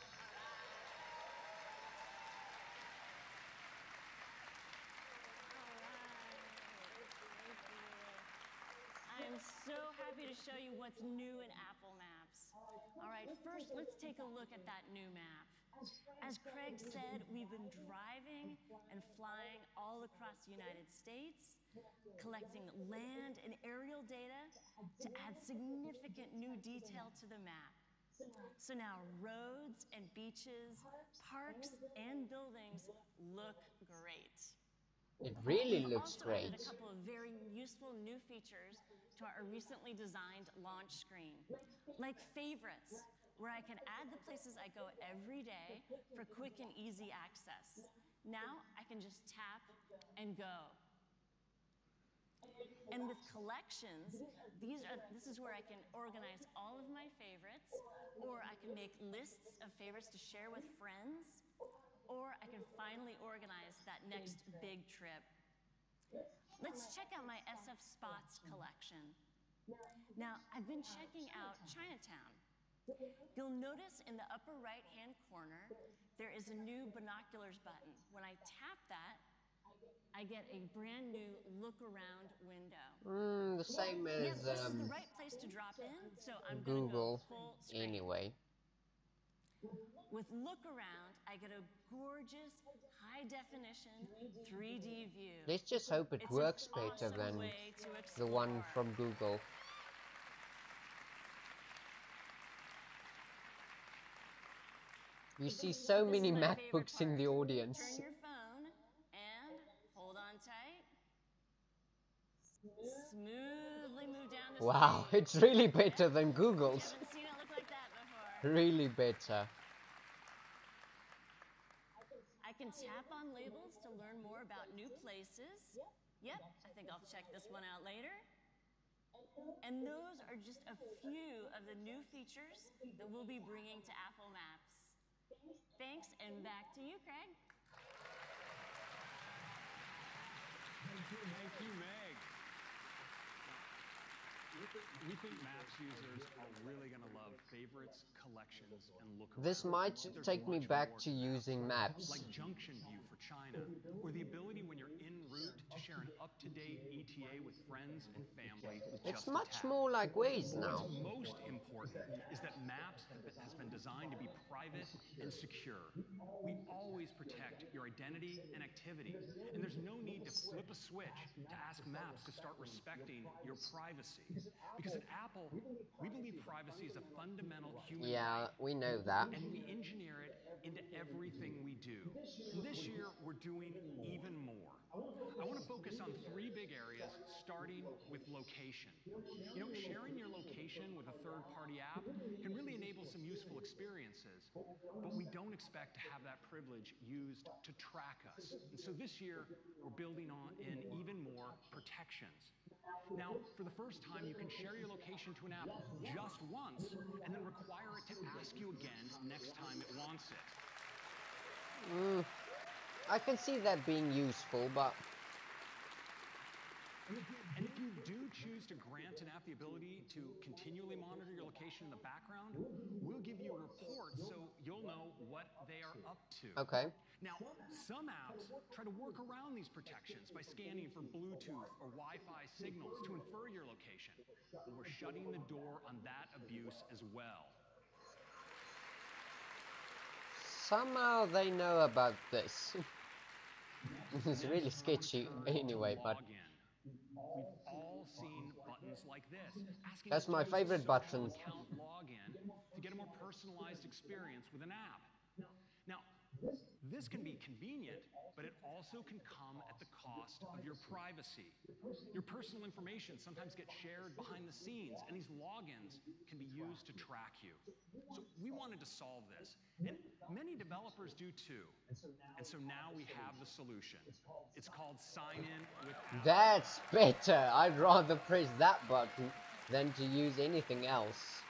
I'm so happy to show you what's new in Apple Maps. All right, first let's take a look at that new map. As Craig said, we've been driving and flying all across the United States, collecting land and aerial data to add significant new detail to the map. So now roads and beaches, parks and buildings look great. It really We've looks also great. added a couple of very useful new features to our recently designed launch screen, like favorites, where I can add the places I go every day for quick and easy access. Now I can just tap and go. And with collections, these are, this is where I can organize all of my favorites, or I can make lists of favorites to share with friends, or I can finally organize that next big trip. Let's check out my S F Spots collection. Now, I've been checking out Chinatown. You'll notice in the upper right-hand corner, there is a new binoculars button. When I tap that, I get a brand new look-around window. Mm, the same Yep, as this is um, the right place to drop in, so I'm Google, gonna go full screen. anyway. With look around, I get a gorgeous, high-definition three D view. Let's just hope it It's works an better awesome than way to the one explore. from Google. You see so This many is my favorite MacBooks in part. the audience. Turn your phone and hold on tight. Smoothly move down the Wow, screen. it's really better than You Google's. haven't seen it look like that before. Really better. I can tap on labels to learn more about new places. Yep, I think I'll check this one out later. And those are just a few of the new features that we'll be bringing to Apple Maps. Thanks, and back to you, Craig. Thank you, Meg. We think Maps users are really going to love favorites, collections, and look around. This might There's take me much back more to using maps. Like Junction View for China, or the ability when you're en route to share an up-to-date E T A with friends and family with It's just a much tap. more like Waze now. What's most important is that Maps have been, has been designed to be private and secure. We always protect your identity and activity, and there's no need to flip a switch to ask Maps to start respecting your privacy. Because at Apple, we believe privacy is a fundamental human Yeah, right, we know that. and we engineer it into everything we do. And this year, we're doing even more. I want to focus on three big areas, starting with location. You know, sharing your location with a third-party app can really enable some useful experiences, but we don't expect to have that privilege used to track us. And so this year, we're building on in even more protections. Now, for the first time, you can share your location to an app just once and then require it to ask you again next time it wants it. Mm, I can see that being useful, but... And if you do choose to grant an app the ability to continually monitor your location in the background, we'll give you reports so you'll know what they are up to. Okay. Now, some apps try to work around these protections by scanning for Bluetooth or Wi-Fi signals to infer your location. Well, we're shutting the door on that abuse as well. Somehow they know about this. It's really sketchy anyway, but... We've all seen buttons like this, asking That's us to my use favorite a social button. account login to get a more personalized experience with an app. Now, this can be convenient, but it also can come at the cost of your privacy. Your personal information sometimes gets shared behind the scenes, and these logins can be used to track you. So we wanted to solve this, and many developers do too. And so now we have the solution. It's called Sign In with Apple. That's better. I'd rather press that button than to use anything else.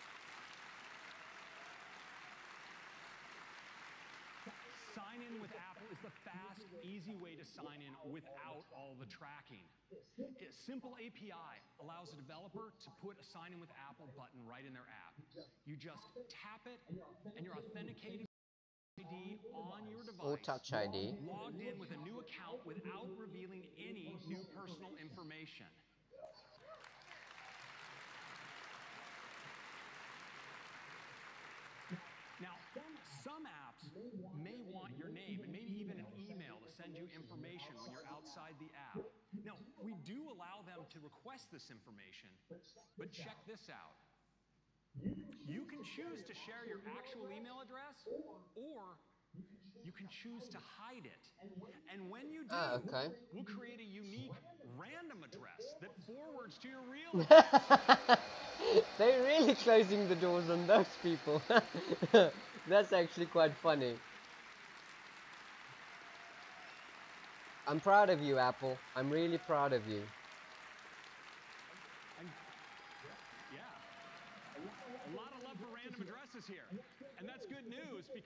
Sign In with Apple is the fast, easy way to sign in without all the tracking. A simple A P I allows a developer to put a Sign In with Apple button right in their app. You just tap it, and you're authenticated I D on your device, Or Touch I D. logged in with a new account without revealing any new personal information. Now, some apps may want your name and maybe even an email to send you information when you're outside the app. Now, we do allow them to request this information, but check this out. You can choose to share your actual email address, or you can choose to hide it. And when you do, Ah, okay. we'll create a unique random address that forwards to your real address. They're really closing the doors on those people. That's actually quite funny. I'm proud of you, Apple. I'm really proud of you. And, yeah, a lot of love for random addresses here. And that's good news because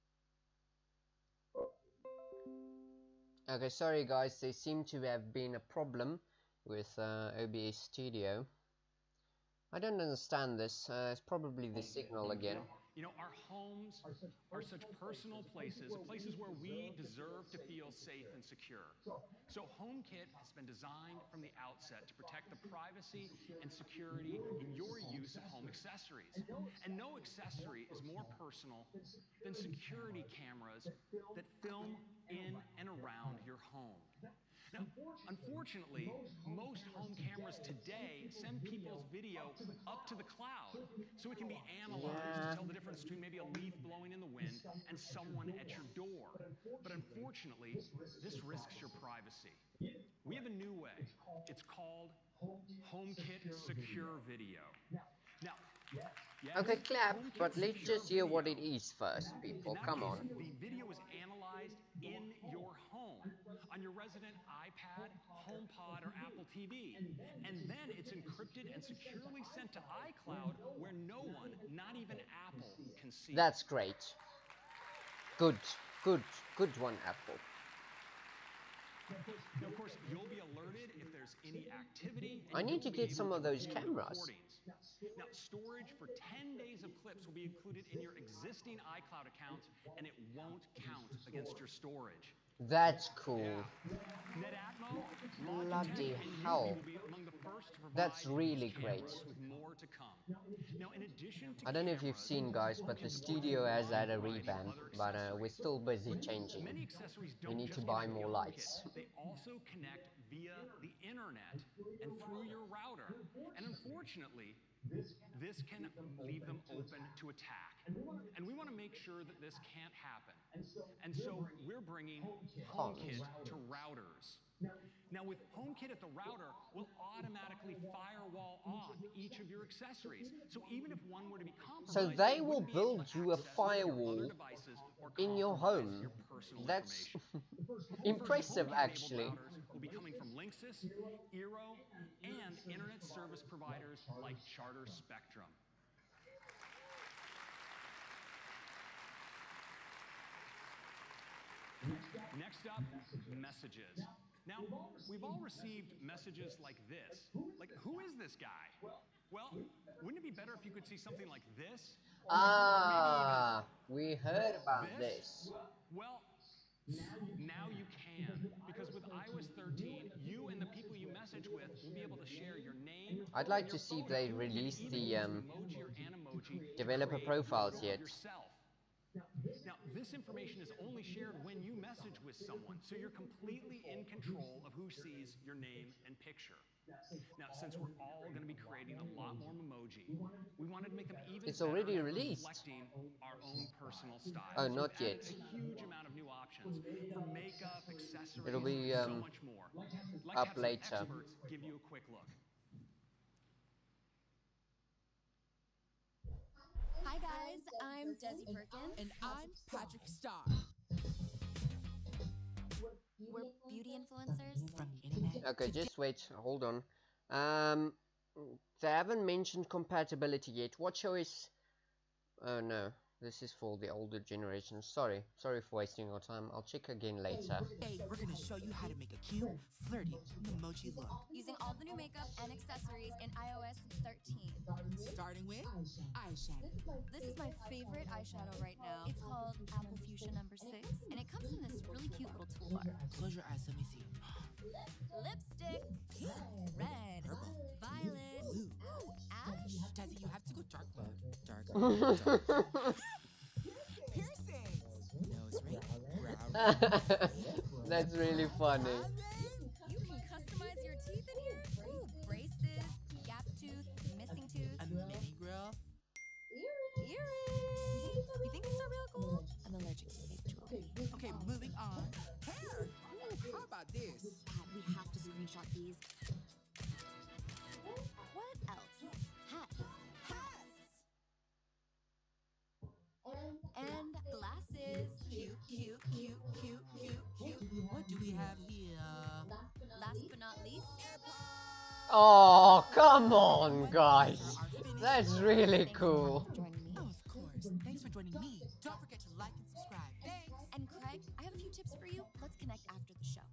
Okay, sorry guys, there seemed to have been a problem with uh, O B S Studio. I don't understand this. Uh, it's probably the signal again. You know, our homes are such personal places, places where we deserve to feel safe and secure. So HomeKit has been designed from the outset to protect the privacy and security in your use of home accessories. And no accessory is more personal than security cameras that film in and around your home. Now, unfortunately, most home cameras today send people's video up to the cloud, so it can be analyzed to tell the difference between maybe a leaf blowing in the wind and someone at your door. But unfortunately, this risks your privacy. We have a new way. It's called HomeKit Secure Video. Now, yes, Okay, clap, but let's Secure just hear what it Video. is first, people. In that Come case, on. the video is analyzed in your home, on your resident iPad, HomePod, or Apple T V. And then it's encrypted and securely sent to iCloud where no one, not even Apple, can see. That's great. Good, good, good one, Apple. Now, of course, you'll be alerted if there's any activity. I need to get some of those cameras. Recordings. Now, storage for ten days of clips will be included in your existing iCloud accounts, and it won't count against your storage. That's cool. Yeah. NetAtmo, Bloody Logitech, and hell. Eufy will be among the first to provide That's really these great. cameras, with more to come. Now, in addition to I don't know if you've cameras, seen, guys, but the studio has had a revamp, but uh, we're still busy changing. Many accessories We don't need to just buy connect more via lights. HomeKit. They also connect via the internet and through your router. And unfortunately, this can leave them open to attack. And we want to make sure that this can't happen. And so we're bringing HomeKit to routers. Now, with HomeKit at the router, we'll automatically firewall off each of your accessories. So even if one were to be compromised, So they it will wouldn't be able build to you a access one of your firewall other devices or in your compromise home. your personal That's information. impressive, HomeKit-enabled actually. routers will be coming from Linksys, Eero, and internet service providers like Charter Spectrum. Next up, messages. Now, we've all received messages like this. Like, who is this guy? Well, wouldn't it be better if you could see something like this? Ah, we heard about this. this. Well, now you can, because with i O S thirteen, you and the people you message with will be able to share your name. I'd like to your see if photo, they and release even the use um, emoji or Animoji to developer create a profiles photo yet. of yourself. Now, this information is only shared when you message with someone, so you're completely in control of who sees your name and picture. Now, since we're all going to be creating a lot more memoji, we wanted to make them even It's better already at released. reflecting our own personal style. Oh, So not we've added yet. a huge amount of new options for makeup, accessories, It'll be, and so um, much more. I'd like up to have some later. experts give you a quick look. Hi guys, I'm Desi Perkins. And I'm Patrick Starr. We're beauty influencers from the internet. Okay, just wait. Hold on. Um, they haven't mentioned compatibility yet. WatchOS. Oh no, this is for the older generation. Sorry, sorry for wasting your time. I'll check again later. Today, we're gonna show you how to make a cute, flirty emoji look. Using all the new makeup and accessories in i O S thirteen. Starting with eyeshadow. This is my favorite eyeshadow right now. It's called Apple Fuchsia number six, and it comes in this really cute little toolbar. Close your eyes, let me see. Lipstick, pink, red, purple, violet, blue, ooh, ash. Desi, you have to go dark mode. Dark, dark. Piercings. Nose ring, brow ring. That's really funny. You can customize your teeth in here. Ooh, braces, gap tooth, missing tooth. A mini grill. Earrings. You think these are real cool? I'm allergic to fake jewelry. Okay, moving on. Hair. Ooh, how about this? Pat, we have to screenshot these. What else? Hats. Hats. And glasses. Cute, cute, cute, cute, cute, cute. What do we have here? Last but not least, AirPods. Oh, come on, guys. That's really cool. Oh, of course. Thanks for joining me. Don't forget to like and subscribe. Thanks. And Craig, I have a few tips for you. Let's connect after the show.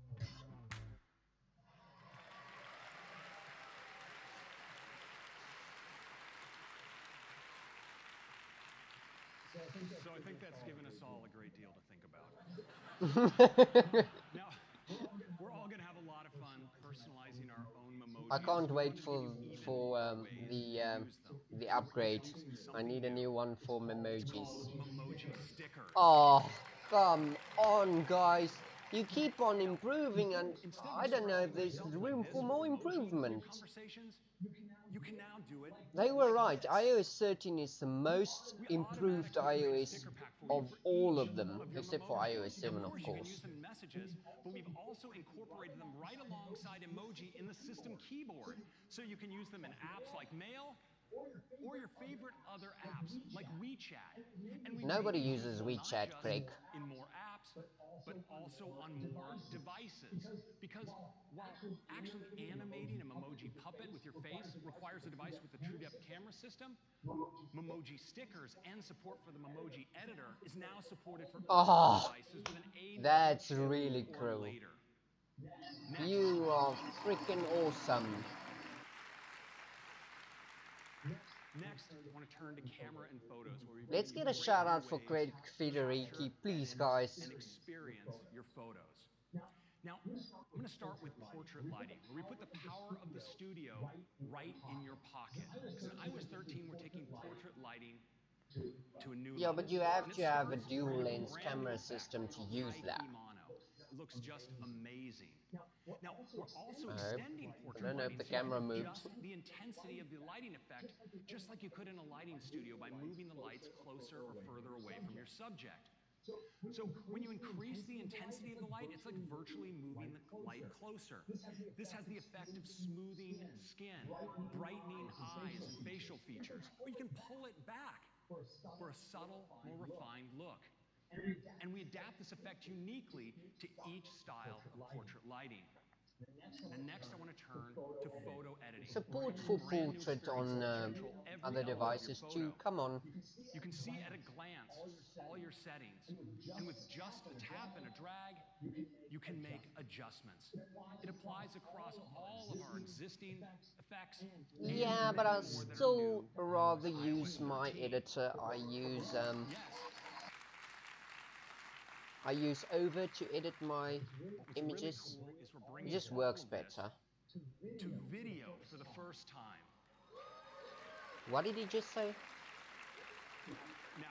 So I think that's given us all a great deal to think about. Now, we're all going to have a lot of fun personalizing our own memojis. I can't wait for for um, the um, the upgrade. I need a new one for memojis. Memoji stickers. Oh, come on, guys. You keep on improving, and I don't know if there's room for more improvement. You can now do it. They were right. i O S thirteen is the most improved iOS of all of them, except for i O S seven, of You can course. use them in messages, but we've also incorporated them right alongside emoji in the system keyboard. So you can use them in apps like Mail or your favorite other apps like WeChat. And we Nobody made uses them not WeChat, just Craig. in more apps, but also on more devices. Because while actually animating a Memoji puppet with your face requires a device with a true depth camera system, Memoji stickers and support for the Memoji editor is now supported for Oh, devices with an A that's two really or cool. later. You are freaking awesome. Next, I want to turn to camera and photos. Where we Let's get a shout out for Craig Federici, please, guys. And experience your photos. Now, I'm going to start with portrait lighting, where we put the power of the studio right in your pocket. Because when I was thirteen, we're taking portrait lighting to a new Yeah, level. but you have And to it have a starts dual with a lens brand camera new effect system to called use that. high-key mono. It looks just amazing. Now, we're also I hope. extending I portrait don't know if lighting the so you camera can moved. adjust the intensity of the lighting effect just like you could in a lighting studio by moving the lights closer or further away from your subject. So when you increase the intensity of the light, it's like virtually moving the light closer. This has the effect of smoothing skin, brightening eyes and facial features. Or you can pull it back for a subtle, more refined look. And we adapt this effect uniquely to each style of portrait lighting. And next, I want to turn to photo editing. Support for portrait on uh, other devices too. Come on. You can see at a glance all your settings, and with just a tap and a drag, you can make adjustments. It applies across all of our existing effects. Yeah, but I still rather use my editor. I use um, I use Over to edit my images. It just works better. To video for the first time. What did he just say? Now,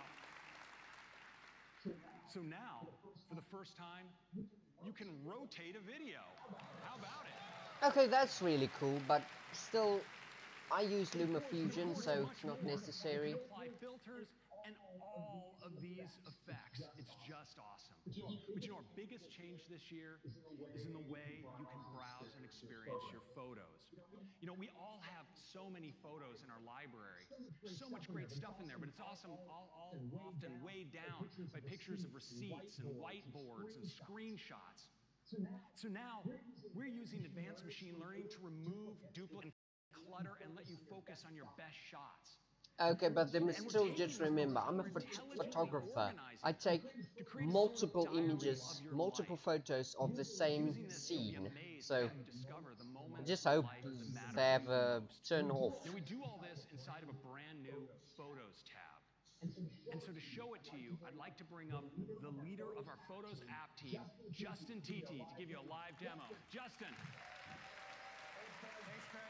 so now, for the first time, you can rotate a video. How about it? Okay, that's really cool, but still, I use LumaFusion, so it's not necessary. You can apply filters and all of these effects. It's just awesome. But you know, our biggest change this year is in the way you can browse and experience your photos. You know, we all have so many photos in our library. So much great stuff in there, but it's awesome, all, all often weighed down by pictures of receipts and whiteboards and screenshots. So now, we're using advanced machine learning to remove duplicate clutter and let you focus on your best shots. Okay, but then still just remember, I'm a phot photographer. I take multiple images, multiple photos of the same scene. So I just hope they have a turn off. Now we do all this inside of a brand new Photos tab. And so to show it to you, I'd like to bring up the leader of our Photos app team, Justin Titi, to give you a live demo. Justin. Thanks, Craig.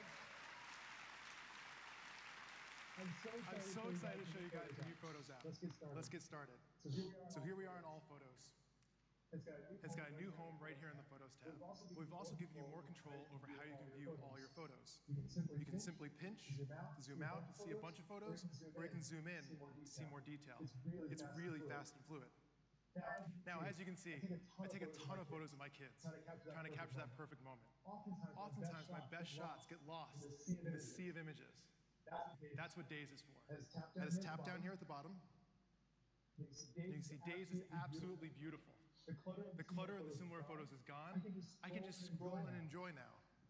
I'm so excited, I'm so excited to show you guys the new Photos app. Let's get started. Let's get started. So here we are in All Photos. It's got a new home right here in the Photos tab. We've also given you more control over how you can view all your photos. You can simply pinch, zoom out, and see a bunch of photos, or you can zoom in to see more detail. It's really fast and fluid. Now, as you can see, I take a ton of photos of my kids, trying to capture that perfect moment. Oftentimes, my best shots get lost in the sea of images. That's what Days is for. I just tap down here at the bottom. You can see Days is absolutely beautiful. The clutter of the similar photos is gone. I can just scroll and enjoy now.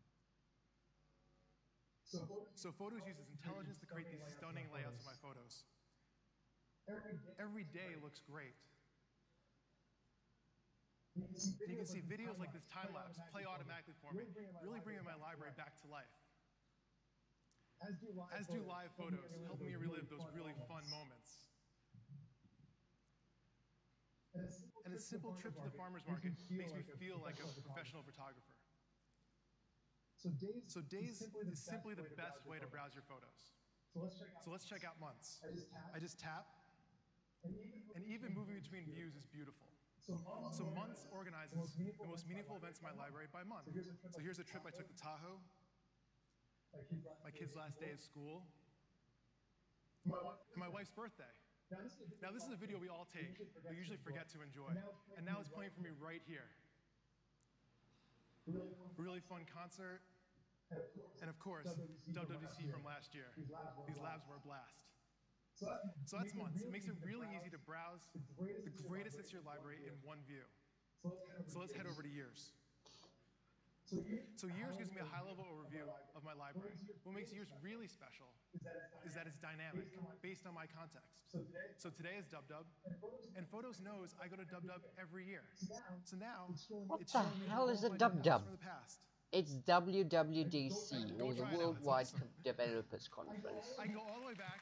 So Photos uses intelligence to create these stunning layouts of my photos. Every day looks great. You can see videos like this time lapse play automatically for me, really bringing my library back to life. As do live photos, helping me relive those really fun moments. And a simple trip to the farmer's market makes me feel like a professional photographer. So Days is simply the best way to browse your photos. So let's check out months. I just tap, and even moving between views is beautiful. So Months organizes the most meaningful events in my library by month. So here's a trip I took to Tahoe, my kid's last day of school, and my wife's birthday. Now this is a video we all take, we usually forget to enjoy, and now it's playing for me right here. Really fun concert, and of course, W W D C from last year. These labs were a blast. So that's Months. It makes it really easy to browse the greatest hits of your library in one view. So let's head over to Years. So years gives me a high-level overview of my library. What makes years really special is that it's dynamic, based on my context. So today is DubDub, and Photos knows I go to DubDub every year. So now, What it's the showing me hell all is a my dub DubDubs dub? from the past. It's W W D C, Go or the try it out, it's Worldwide awesome. Developers Conference. I can go all the way back.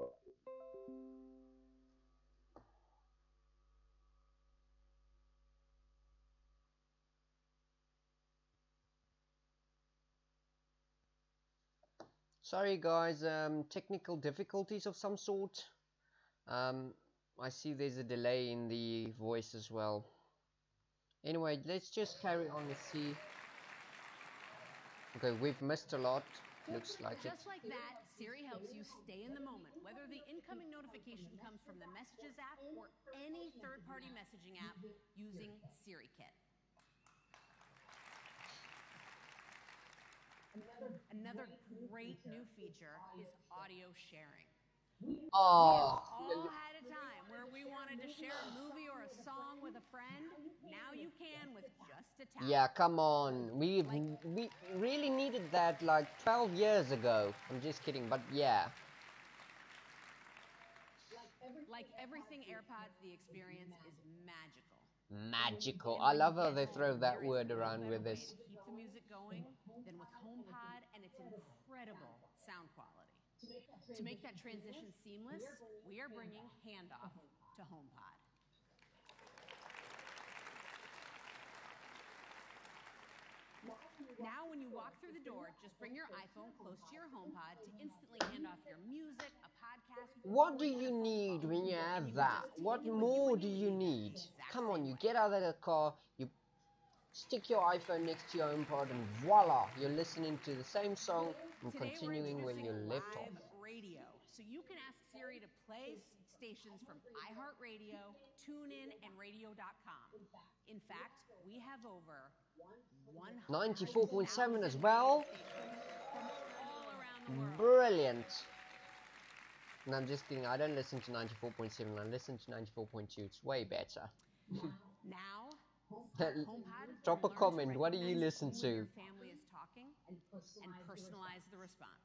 Sorry guys, um, technical difficulties of some sort. Um, I see there's a delay in the voice as well. Anyway, let's just carry on and see. Okay, we've missed a lot. Looks like it. Just like that, Siri helps you stay in the moment, whether the incoming notification comes from the Messages app or any third-party messaging app using SiriKit. Another great new feature is audio sharing. Oh, We have all had a time where we wanted to share a movie or a song with a friend. Now you can with just a tap. yeah, come on. We we really needed that like twelve years ago. I'm just kidding, but yeah. Like everything AirPods, the experience is magical. Magical. I love how they throw that word around with this. Keep the music going, then with HomePod and its incredible sound quality. To make that transition seamless, we are bringing Handoff to HomePod. Now when you walk through the door, just bring your iPhone close to your HomePod to instantly hand off your music, a podcast. What do you need when you have that? What more do you need? Come on, you get out of the car, you stick your iPhone next to your HomePod, and voila, you're listening to the same song and Today continuing where you left off. Radio, so you can ask Siri to play stations from iHeartRadio, TuneIn, and radio dot com. In fact, we have over ninety-four point seven as well. All Brilliant. And I'm just kidding, I don't listen to ninety-four point seven, I listen to ninety-four point two. It's way better. Now, drop a comment, what do you listen to? Your family is talking and personalize the response.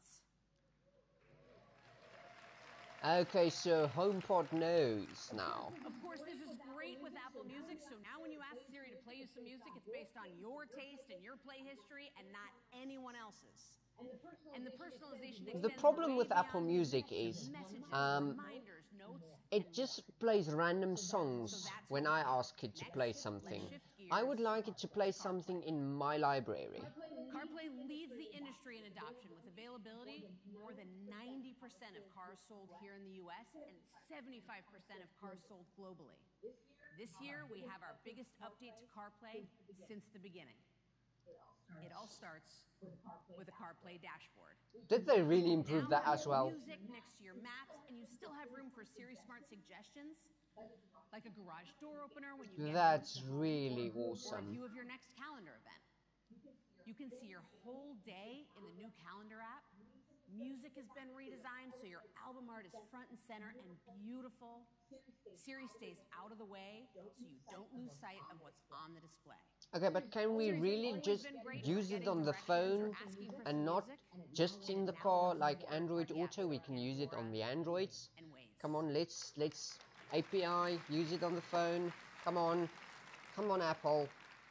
Okay, so HomePod knows now. Of course, this is great with Apple Music, so now when you ask Siri to play you some music, it's based on your taste and your play history and not anyone else's. And the personalization The problem with Apple Music is um, it just plays random songs when I ask it to play something. I would like it to play something in my library. CarPlay leads the industry in adoption with availability. More than ninety percent of cars sold here in the U S and seventy-five percent of cars sold globally. This year, we have our biggest update to CarPlay since the beginning. It all starts with a CarPlay dashboard. Did they really improve that as well? Music next to your maps, and you still have room for Siri Smart suggestions, like a garage door opener when you get That's really awesome. Or a view of your next calendar event. You can see your whole day in the new calendar app. Music has been redesigned so your album art is front and center and beautiful. Siri stays out of the way so you don't lose sight of what's on the display. Okay, but can we really just use it on the phone and not just in the car like Android Auto? We can use it on the Androids. Come on, let's let's A P I, use it on the phone. Come on, come on Apple.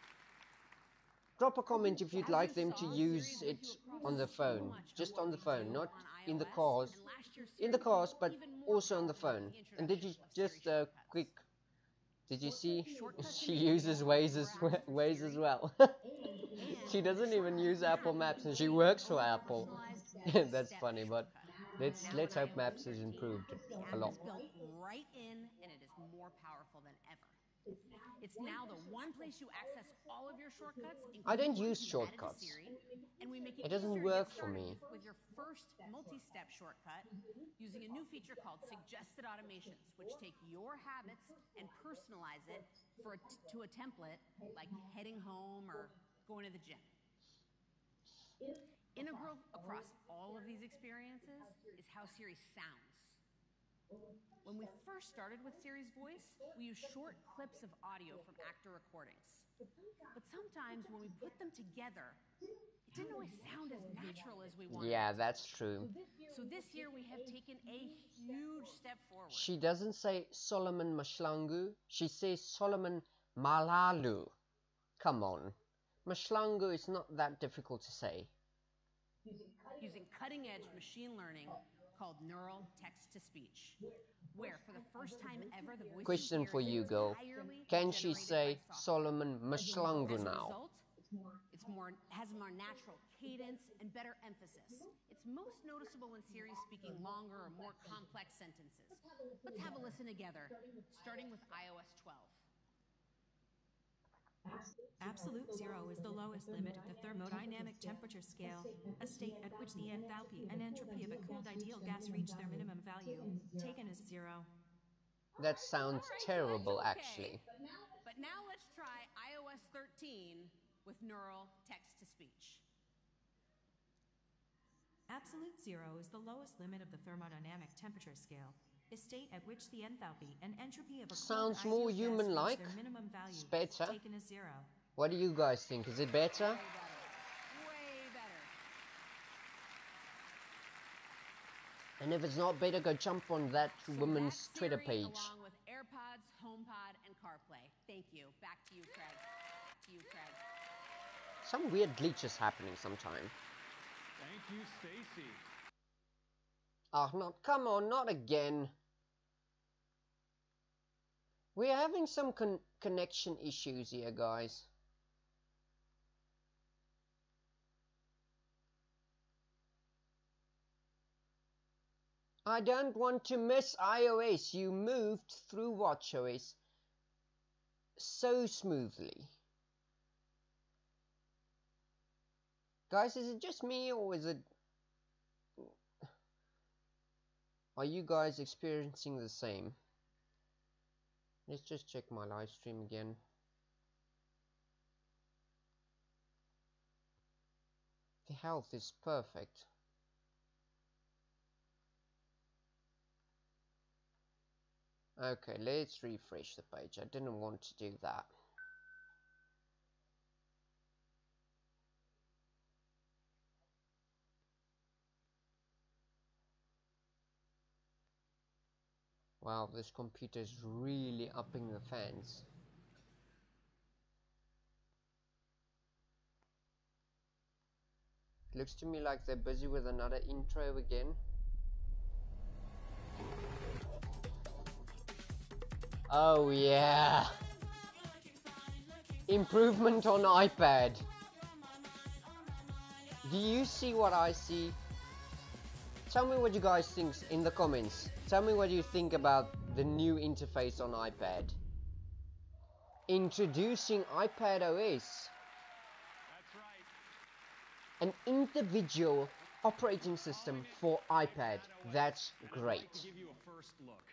Drop a comment if you'd like them to use it on the phone, just on the phone, not in the cars, in the cars, but also on the phone. And did you just uh, quick? Did you see? She uses Waze as well. Waze as well. She doesn't even use Apple Maps, and she works for Apple. That's funny, but let's let's hope Maps has improved a lot. It's built right in, and it is more powerful than ever. It's now the one place you access all of your shortcuts. I don't use shortcuts. Siri, and we make it, It doesn't easier work to get for me. With your first multi-step shortcut, using a new feature called Suggested Automations, which take your habits and personalize it for a t to a template like heading home or going to the gym. Integral across all of these experiences is how Siri sounds. When we first started with Siri's voice, we used short clips of audio from actor recordings. But sometimes when we put them together, it didn't always sound as natural as we wanted. Yeah, that's true. So this year we have taken a huge step forward. She doesn't say Solomon Mashlangu, she says Solomon Malalu. Come on. Mashlangu is not that difficult to say. Using cutting-edge machine learning called neural text-to-speech, where for the first time ever the voice Question for you, girl. Can she say Solomon Mashlangu now? It's more, has a more natural cadence and better emphasis. It's most noticeable when Siri's speaking longer or more complex sentences. Let's have a listen together, starting with i O S twelve. Absolute zero is the lowest limit of the thermodynamic temperature scale, a state at which the enthalpy and entropy of a cooled ideal gas reach their minimum value, taken as zero. That sounds Right, terrible, okay. actually. But now let's try i O S thirteen with neural text-to-speech. Absolute zero is the lowest limit of the thermodynamic temperature scale, a state at which the enthalpy and entropy of a cooled Sounds more ideal gas human-like. reach their minimum value, It's better. taken as zero. What do you guys think? Is it better? Way better. And if it's not better, go jump on that So woman's that's Twitter Siri, page. along with AirPods, HomePod, and CarPlay. Thank you. Back to you, Craig. Back to you, Craig. Some weird glitches happening sometime. Thank you, Stacy. Oh, not, come on, not again. We're having some con connection issues here, guys. I don't want to miss iOS. You moved through watchOS so smoothly. Guys, is it just me, or is it... Are you guys experiencing the same? Let's just check my live stream again. The health is perfect. Okay, let's refresh the page. I didn't want to do that. Wow, this computer is really upping the fans. It looks to me like they're busy with another intro again. Oh yeah! Improvement on iPad. Do you see what I see? Tell me what you guys think in the comments. Tell me what you think about the new interface on iPad. Introducing iPadOS. That's right. An individual operating system for iPad. That's great. I'd like to give you a first look.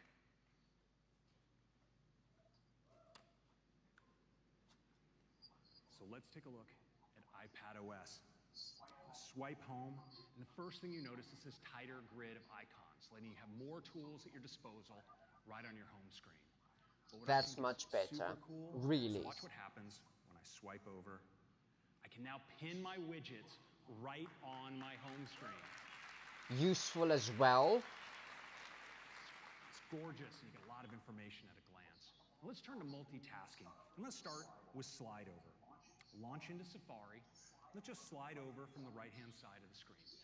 So let's take a look at iPadOS. Swipe home, and the first thing you notice is this tighter grid of icons, letting you have more tools at your disposal right on your home screen. But what That's I think much is better. super cool, Really. is watch what happens when I swipe over. I can now pin my widgets right on my home screen. Useful as well. It's gorgeous, and you get a lot of information at a glance. Now let's turn to multitasking, and let's start with slide over. Launch into Safari. Let's just slide over from the right-hand side of the screen.